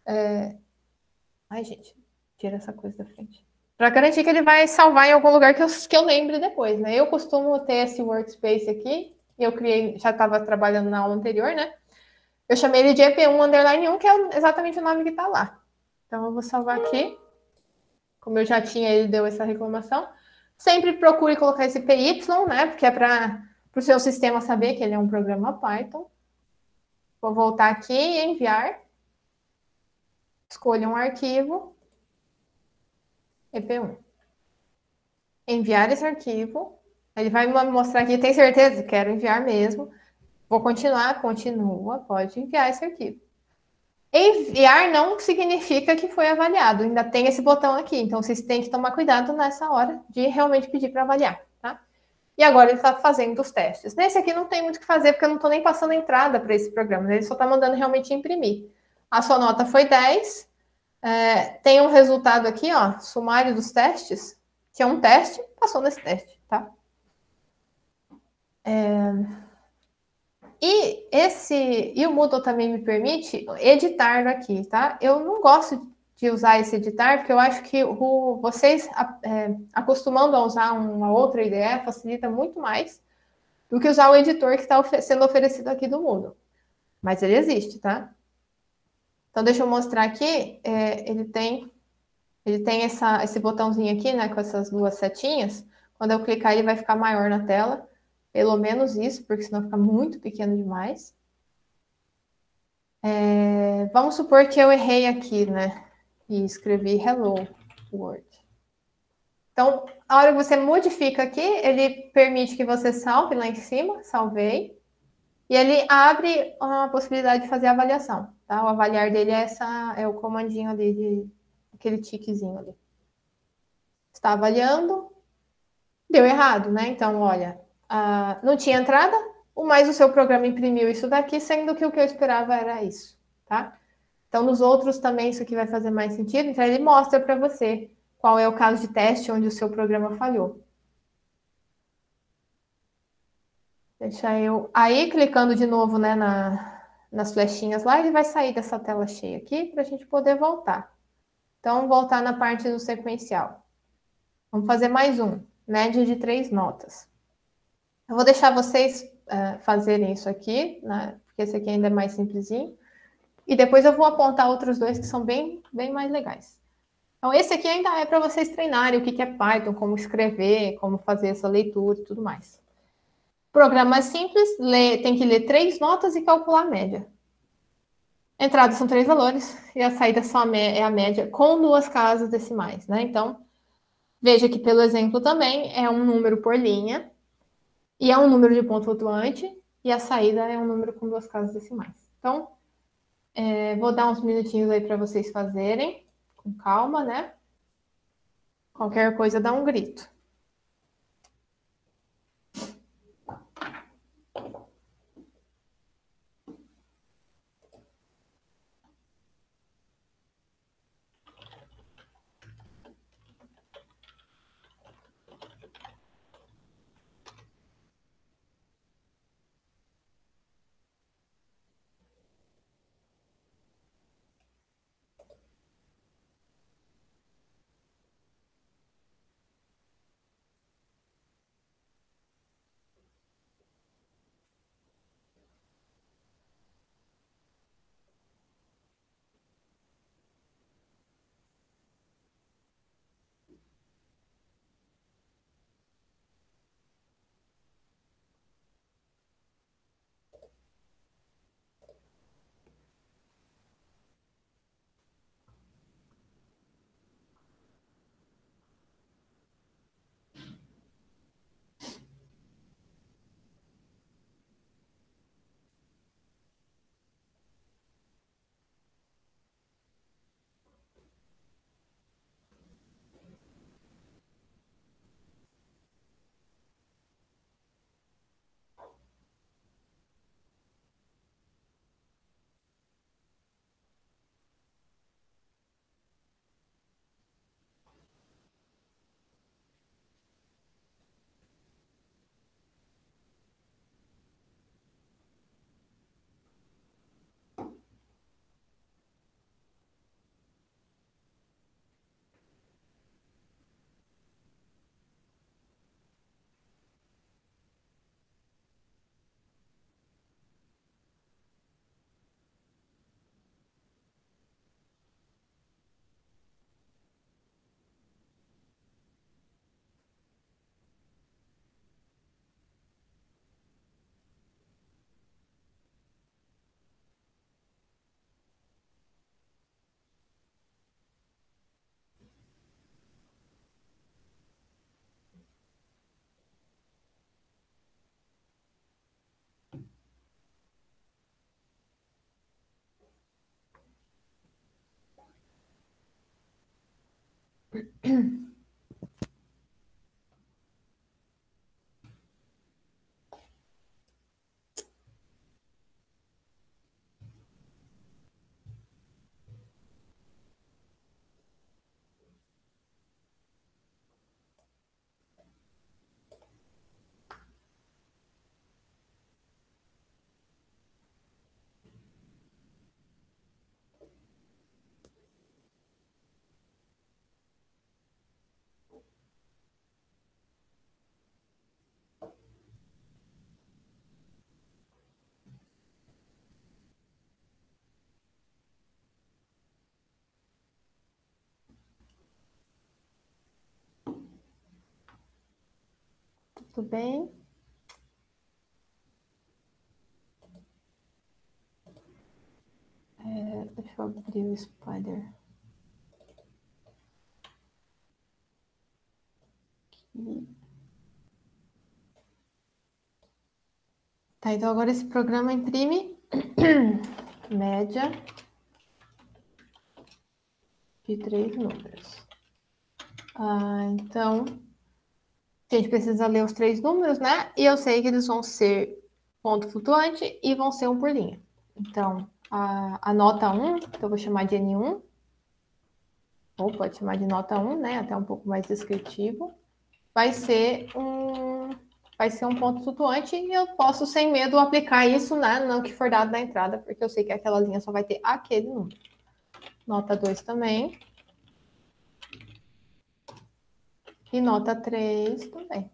Ai, gente, tira essa coisa da frente. Para garantir que ele vai salvar em algum lugar que eu lembre depois, né? Eu costumo ter esse workspace aqui, e eu criei, já estava trabalhando na aula anterior, né? Eu chamei ele de EP1_1, que é exatamente o nome que está lá. Então, eu vou salvar aqui. Como eu já tinha, ele deu essa reclamação. Sempre procure colocar esse PY, né? Porque é para o seu sistema saber que ele é um programa Python. Vou voltar aqui e enviar. Escolha um arquivo. EP1. Enviar esse arquivo. Ele vai me mostrar aqui, tem certeza? Quero enviar mesmo. Vou continuar, continua, pode enviar esse arquivo. Enviar não significa que foi avaliado, ainda tem esse botão aqui, então vocês têm que tomar cuidado nessa hora de realmente pedir para avaliar, tá? E agora ele está fazendo os testes. Nesse aqui não tem muito o que fazer, porque eu não estou nem passando entrada para esse programa, ele só está mandando realmente imprimir. A sua nota foi 10, tem um resultado aqui, ó, sumário dos testes, que é um teste, passou nesse teste, tá? E o Moodle também me permite editar aqui, tá? Eu não gosto de usar esse editar, porque eu acho que vocês acostumando a usar uma outra IDE facilita muito mais do que usar o editor que está sendo oferecido aqui do Moodle. Mas ele existe, tá? Então, deixa eu mostrar aqui. Ele tem esse botãozinho aqui, né? Com essas duas setinhas. Quando eu clicar, ele vai ficar maior na tela. Pelo menos isso, porque senão fica muito pequeno demais. Vamos supor que eu errei aqui, né? E escrevi Hello World. Então, a hora que você modifica aqui, ele permite que você salve lá em cima, salvei. E ele abre a possibilidade de fazer a avaliação, tá? O avaliar dele é o comandinho ali, aquele tiquezinho ali. Está avaliando, deu errado, né? Então, olha, não tinha entrada, mas o seu programa imprimiu isso daqui, sendo que o que eu esperava era isso, tá? Então, nos outros também isso aqui vai fazer mais sentido. Então, ele mostra para você qual é o caso de teste onde o seu programa falhou. Deixa eu... Aí, clicando de novo, né, nas flechinhas lá, ele vai sair dessa tela cheia aqui para a gente poder voltar. Então, voltar na parte do sequencial. Vamos fazer mais um, média de 3 notas. Eu vou deixar vocês fazerem isso aqui, né, porque esse aqui ainda é mais simplesinho. E depois eu vou apontar outros dois que são bem mais legais. Então, esse aqui ainda é para vocês treinarem o que é Python, como escrever, como fazer essa leitura e tudo mais. Programa simples, tem que ler 3 notas e calcular a média. Entrada são 3 valores e a saída é a média com 2 casas decimais, né? Então, veja que pelo exemplo também é um número por linha e é um número de ponto flutuante e a saída é um número com 2 casas decimais. Então, vou dar uns minutinhos aí para vocês fazerem, com calma, né? Qualquer coisa dá um grito. Tudo bem? Deixa eu abrir o Spider. Aqui. Tá, então agora esse programa imprime média de 3 números. Então, a gente precisa ler os 3 números, né? E eu sei que eles vão ser ponto flutuante e vão ser um por linha. Então, a nota 1, que eu vou chamar de N1, ou pode chamar de nota 1, né? Até um pouco mais descritivo, vai ser um ponto flutuante e eu posso, sem medo, aplicar isso, né, no que for dado na entrada, porque eu sei que aquela linha só vai ter aquele número. Nota 2 também. E nota 3 também.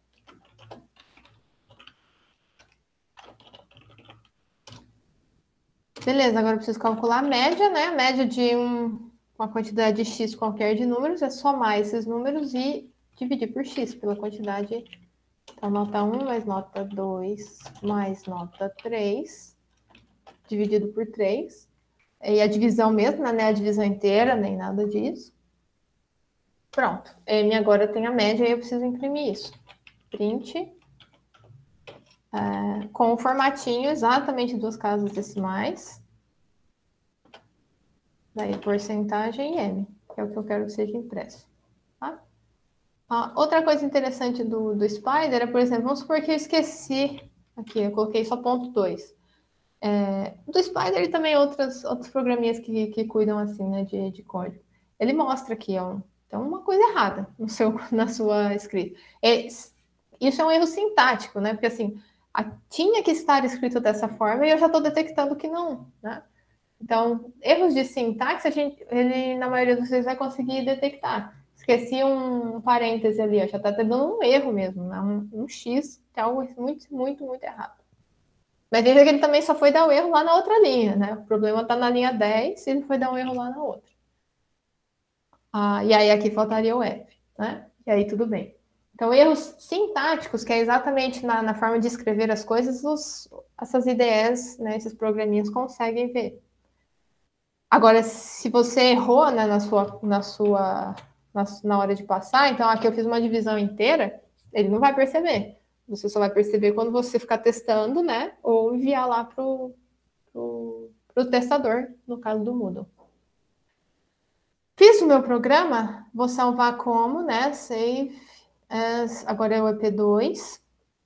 Beleza, agora eu preciso calcular a média, né? A média de uma quantidade X qualquer de números é somar esses números e dividir por X, pela quantidade. Então, nota 1 mais nota 2 mais nota 3, dividido por 3. E a divisão mesmo, né? A divisão inteira, nem nada disso. Pronto. M agora tem a média e eu preciso imprimir isso. Print. Com o formatinho, exatamente 2 casas decimais. Daí porcentagem M, que é o que eu quero que seja impresso. Tá? Outra coisa interessante do Spider é, por exemplo, vamos supor que eu esqueci, aqui eu coloquei só ponto 2. Do Spider e também outros programinhas que cuidam assim, né, de código. Ele mostra aqui, ó, tem uma coisa errada na sua escrita. Isso é um erro sintático, né? Porque assim, tinha que estar escrito dessa forma e eu já estou detectando que não, né? Então, erros de sintaxe, ele, na maioria dos vezes, vai conseguir detectar. Esqueci um parêntese ali, ó, já está dando um erro mesmo, né? um X, que é algo muito, muito, muito errado. Mas veja que ele também só foi dar um erro lá na outra linha, né? O problema está na linha 10 e ele foi dar um erro lá na outra. E aí aqui faltaria o F, né? E aí tudo bem. Então, erros sintáticos, que é exatamente na forma de escrever as coisas, essas IDEs, né, esses programinhas conseguem ver. Agora, se você errou, né, na hora de passar, então aqui eu fiz uma divisão inteira, ele não vai perceber. Você só vai perceber quando você ficar testando, né? Ou enviar lá pro testador, no caso do Moodle. Fiz o meu programa, vou salvar como, né? Save as, agora é o EP2.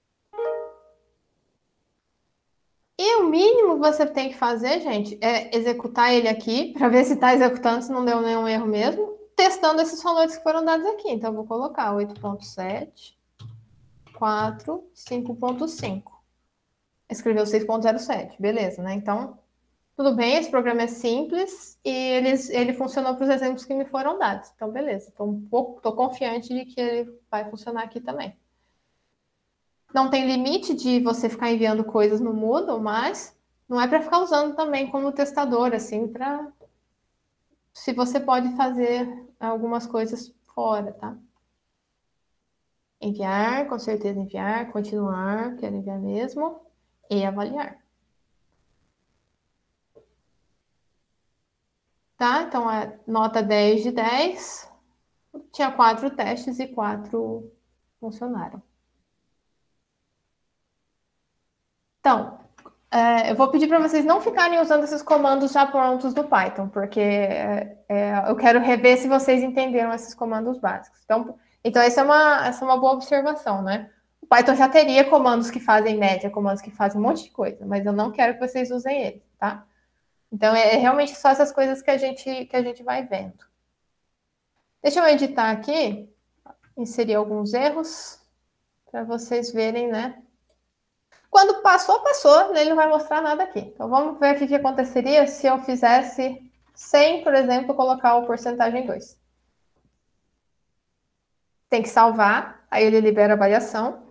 E o mínimo que você tem que fazer, gente, é executar ele aqui, para ver se está executando, se não deu nenhum erro mesmo, testando esses valores que foram dados aqui. Então, eu vou colocar 8.7, 4, 5.5. Escreveu 6.07, beleza, né? Então, tudo bem, esse programa é simples e ele funcionou para os exemplos que me foram dados. Então, beleza. Estou confiante de que ele vai funcionar aqui também. Não tem limite de você ficar enviando coisas no Moodle, mas não é para ficar usando também como testador, assim, para se você pode fazer algumas coisas fora, tá? Enviar, com certeza enviar, continuar, quero enviar mesmo, e avaliar. Tá? Então, a nota 10 de 10, tinha 4 testes e 4 funcionaram. Então, eu vou pedir para vocês não ficarem usando esses comandos já prontos do Python, porque eu quero rever se vocês entenderam esses comandos básicos. Então essa é uma boa observação, né? O Python já teria comandos que fazem média, comandos que fazem um monte de coisa, mas eu não quero que vocês usem eles, tá? Então é realmente só essas coisas que a gente vai vendo. Deixa eu editar aqui, inserir alguns erros, para vocês verem, né? Quando passou, passou, ele não vai mostrar nada aqui. Então, vamos ver o que aconteceria se eu fizesse sem, por exemplo, colocar o porcentagem 2. Tem que salvar, aí ele libera a variação.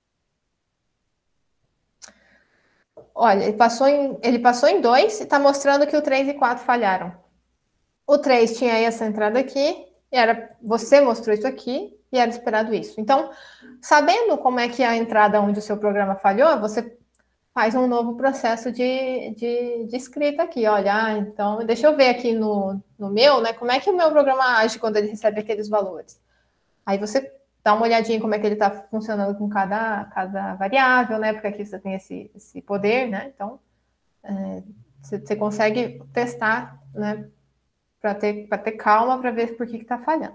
Olha, ele passou em 2 e está mostrando que o 3 e 4 falharam. O 3 tinha essa entrada aqui, você mostrou isso aqui, e era esperado isso. Então, sabendo como é que é a entrada onde o seu programa falhou, você faz um novo processo de escrita aqui. Olha, então, deixa eu ver aqui no meu, né? Como é que o meu programa age quando ele recebe aqueles valores? Aí você dá uma olhadinha em como é que ele está funcionando com cada variável, né? Porque aqui você tem esse poder, né? Então, você consegue testar, né? Para ter calma para ver por que está falhando.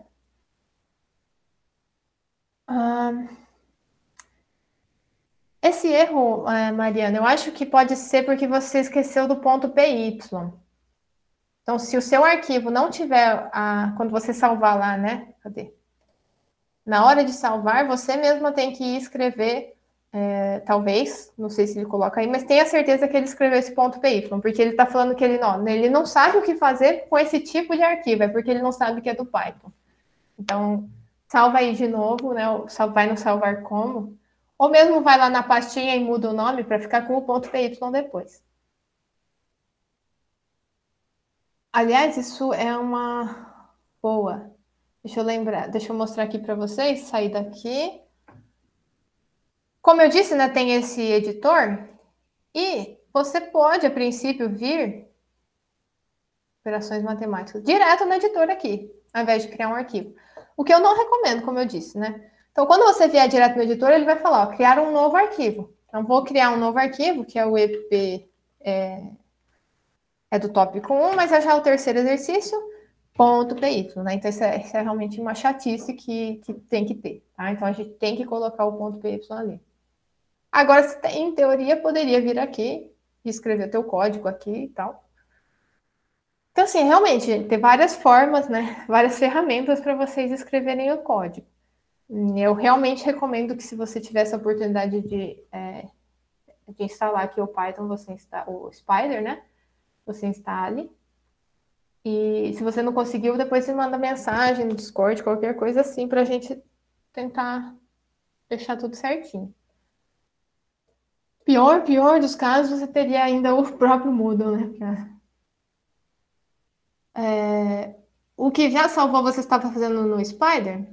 Esse erro, Mariana, eu acho que pode ser porque você esqueceu do ponto PY. Então, se o seu arquivo não tiver, quando você salvar lá, né? Cadê? Na hora de salvar, você mesma tem que escrever, talvez, não sei se ele coloca aí, mas tenha certeza que ele escreveu esse ponto .py, porque ele está falando que ele não sabe o que fazer com esse tipo de arquivo, é porque ele não sabe que é do Python. Então, salva aí de novo, né? Vai no salvar como, ou mesmo vai lá na pastinha e muda o nome para ficar com o ponto .py depois. Aliás, isso é uma boa. Deixa eu lembrar, deixa eu mostrar aqui para vocês, sair daqui. Como eu disse, né, tem esse editor e você pode, a princípio, vir operações matemáticas direto no editor aqui, ao invés de criar um arquivo. O que eu não recomendo, como eu disse, né? Então, quando você vier direto no editor, ele vai falar, ó, criar um novo arquivo. Então, vou criar um novo arquivo, que é o EP, do tópico 1, mas é já o terceiro exercício, ponto .py, né? Então, isso é realmente uma chatice que tem que ter, tá? Então, a gente tem que colocar o ponto .py ali. Agora, em teoria, poderia vir aqui e escrever o teu código aqui e tal. Então, assim, realmente, tem várias formas, né? Várias ferramentas para vocês escreverem o código. Eu realmente recomendo que, se você tiver essa oportunidade de instalar aqui o Python, o Spider, né? Você instale. E se você não conseguiu, depois você manda mensagem no Discord, qualquer coisa assim, para a gente tentar deixar tudo certinho. Pior dos casos, você teria ainda o próprio Moodle, né? O que já salvou você estava fazendo no Spider?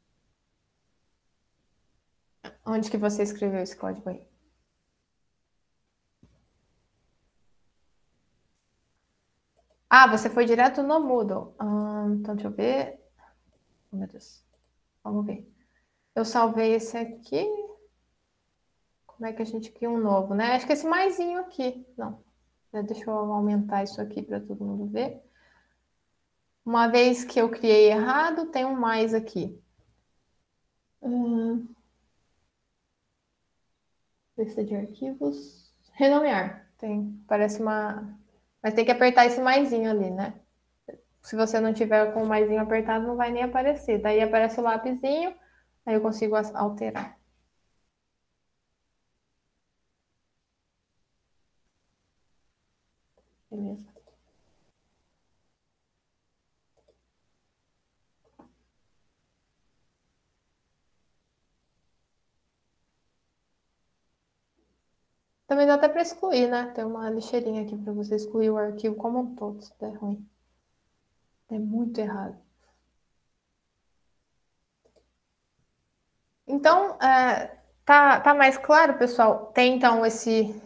Onde que você escreveu esse código aí? Ah, você foi direto no Moodle. Então, deixa eu ver. Oh, meu Deus. Vamos ver. Eu salvei esse aqui. Como é que a gente cria um novo, né? Acho que esse maisinho aqui. Não. Deixa eu aumentar isso aqui para todo mundo ver. Uma vez que eu criei errado, tem um mais aqui. Lista de arquivos. Renomear. Parece uma... Mas tem que apertar esse maisinho ali, né? Se você não tiver com o maisinho apertado, não vai nem aparecer. Daí aparece o lapisinho, aí eu consigo alterar. Beleza. Também dá até para excluir, né? Tem uma lixeirinha aqui para você excluir o arquivo como um todo, se der ruim. É muito errado. Então, tá mais claro, pessoal? Tem, então, esse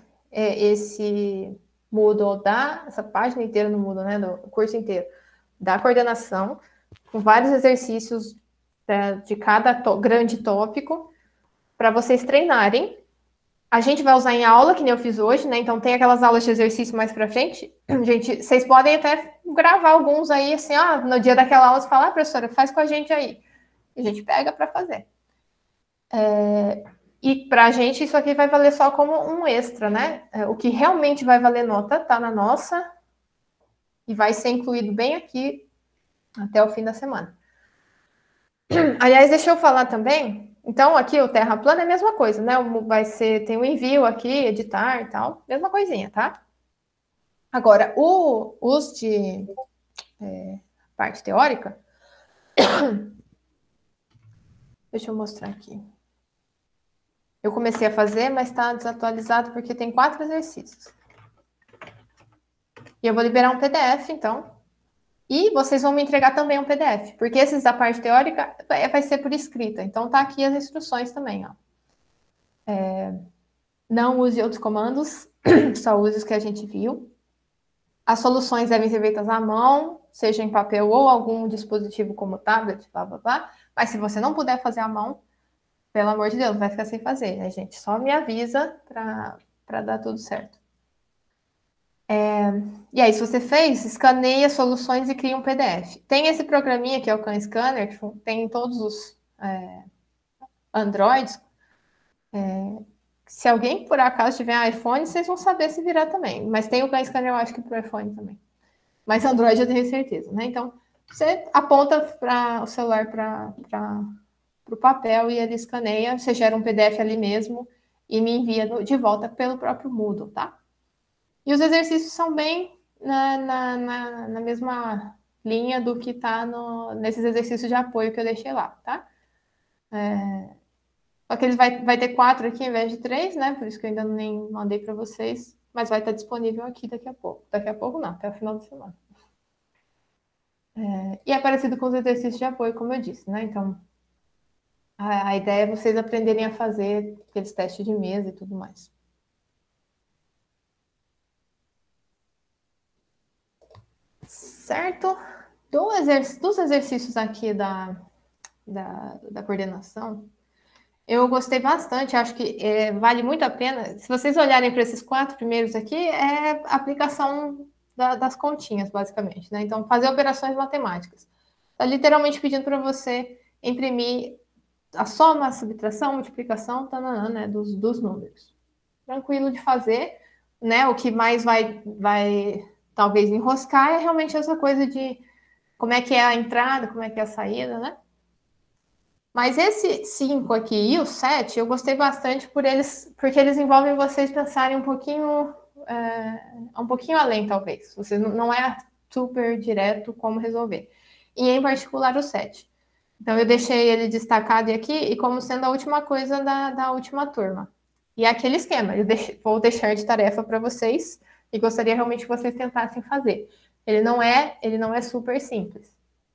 Moodle, essa página inteira no Moodle, né? Do curso inteiro, da coordenação, com vários exercícios de cada grande tópico, para vocês treinarem. A gente vai usar em aula, que nem eu fiz hoje, né? Então tem aquelas aulas de exercício mais para frente. Gente, vocês podem até gravar alguns aí, assim, no dia daquela aula, você fala, professora, faz com a gente aí. E a gente pega para fazer. E para a gente isso aqui vai valer só como um extra, né? O que realmente vai valer nota tá na nossa e vai ser incluído bem aqui até o fim da semana. Aliás, deixa eu falar também. Então, aqui o Terra Plana é a mesma coisa, né? Tem o envio aqui, editar e tal, mesma coisinha, tá? Agora, os de parte teórica, deixa eu mostrar aqui. Eu comecei a fazer, mas está desatualizado porque tem 4 exercícios. E eu vou liberar um PDF, então. E vocês vão me entregar também um PDF, porque esses da parte teórica vai ser por escrita. Então, tá aqui as instruções também, ó. Não use outros comandos, só use os que a gente viu. As soluções devem ser feitas à mão, seja em papel ou algum dispositivo como tablet, blá, blá, blá. Mas se você não puder fazer à mão, pelo amor de Deus, vai ficar sem fazer, né, gente? Só me avisa para dar tudo certo. E aí, se você fez, escaneia as soluções e cria um PDF. Tem esse programinha que é o Khan Scanner, que tem em todos os Androids. Se alguém, por acaso, tiver iPhone, vocês vão saber se virar também. Mas tem o Khan Scanner, eu acho que para o iPhone também. Mas Android eu tenho certeza, né? Então, você aponta o celular para o papel e ele escaneia, você gera um PDF ali mesmo e me envia de volta pelo próprio Moodle, tá? E os exercícios são bem na mesma linha do que está nesses exercícios de apoio que eu deixei lá, tá? Só que ele vai ter 4 aqui ao invés de 3, né? Por isso que eu ainda nem mandei para vocês, mas vai estar disponível aqui daqui a pouco. Daqui a pouco não, até o final da semana. E é parecido com os exercícios de apoio, como eu disse, né? Então, a ideia é vocês aprenderem a fazer aqueles testes de mesa e tudo mais. Certo? Dos exercícios aqui da coordenação, eu gostei bastante, acho que vale muito a pena. Se vocês olharem para esses 4 primeiros aqui, é aplicação das continhas, basicamente, né? Então, fazer operações matemáticas. Está literalmente pedindo para você imprimir a soma, a subtração, a multiplicação, tananã, né, dos números. Tranquilo de fazer, né? O que mais vai talvez enroscar é realmente essa coisa de como é que é a entrada, como é que é a saída, né? Mas esse 5 aqui e o 7, eu gostei bastante porque eles envolvem vocês pensarem um pouquinho além, talvez. Você não é super direto como resolver. E em particular o 7. Então eu deixei ele destacado aqui e como sendo a última coisa da última turma. E é aquele esquema, vou deixar de tarefa para vocês e gostaria realmente que vocês tentassem fazer. Ele não é super simples.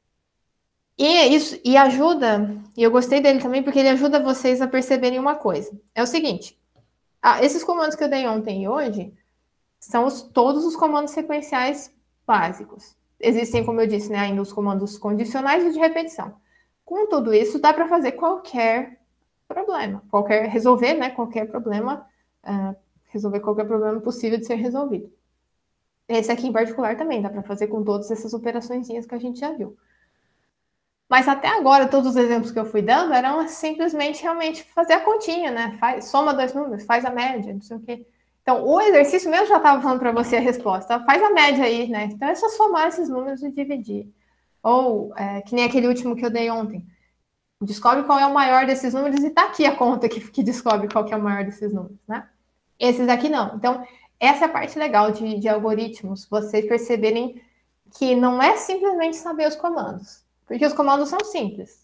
E é isso, e ajuda, e eu gostei dele também porque ele ajuda vocês a perceberem uma coisa. É o seguinte, esses comandos que eu dei ontem e hoje são todos os comandos sequenciais básicos. Existem, como eu disse, né, ainda os comandos condicionais e de repetição. Com tudo isso, dá para fazer qualquer problema, resolver, né, qualquer problema, resolver qualquer problema possível de ser resolvido. Esse aqui em particular também dá para fazer com todas essas operaçõezinhas que a gente já viu. Mas até agora, todos os exemplos que eu fui dando eram simplesmente realmente fazer a continha, né? Soma 2 números, faz a média, não sei o quê. Então, o exercício mesmo já estava falando para você a resposta. Faz a média aí, né? Então, é só somar esses números e dividir. Ou, que nem aquele último que eu dei ontem. Descobre qual é o maior desses números e tá aqui a conta que descobre qual que é o maior desses números, né? Esses aqui não. Então, essa é a parte legal de algoritmos, vocês perceberem que não é simplesmente saber os comandos. Porque os comandos são simples.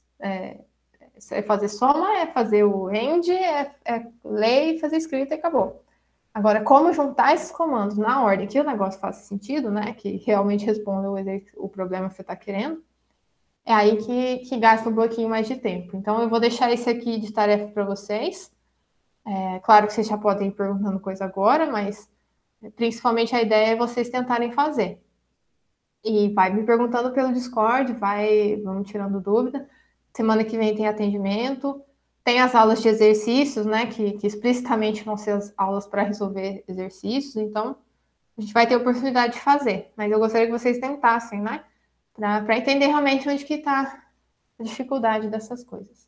É fazer soma, é fazer o end, é ler e fazer escrita e acabou. Agora, como juntar esses comandos na ordem que o negócio faça sentido, né? Que realmente responda o problema que você está querendo, é aí que gasta um pouquinho mais de tempo. Então, eu vou deixar esse aqui de tarefa para vocês. É claro que vocês já podem ir perguntando coisa agora, mas principalmente a ideia é vocês tentarem fazer. E vai me perguntando pelo Discord, vamos tirando dúvida. Semana que vem tem atendimento, tem as aulas de exercícios, né? Que explicitamente vão ser as aulas para resolver exercícios, então a gente vai ter oportunidade de fazer. Mas eu gostaria que vocês tentassem, né? Para entender realmente onde que está a dificuldade dessas coisas.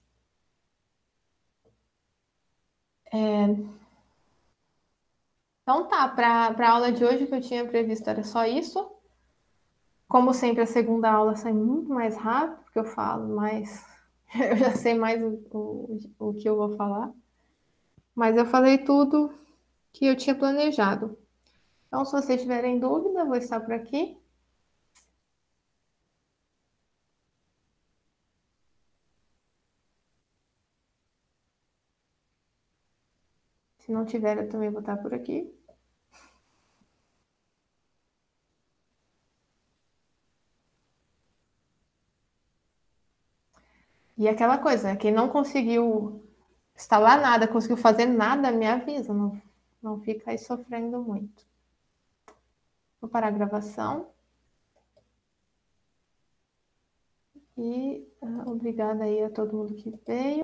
Então tá, para a aula de hoje o que eu tinha previsto era só isso. Como sempre, a segunda aula sai muito mais rápido, porque eu falo mais, eu já sei mais o que eu vou falar. Mas eu falei tudo que eu tinha planejado. Então, se vocês tiverem dúvida, eu vou estar por aqui. Se não tiver, eu também vou estar por aqui. E aquela coisa, né? Quem não conseguiu instalar nada, conseguiu fazer nada, me avisa. Não fica aí sofrendo muito. Vou parar a gravação. E obrigada aí a todo mundo que veio.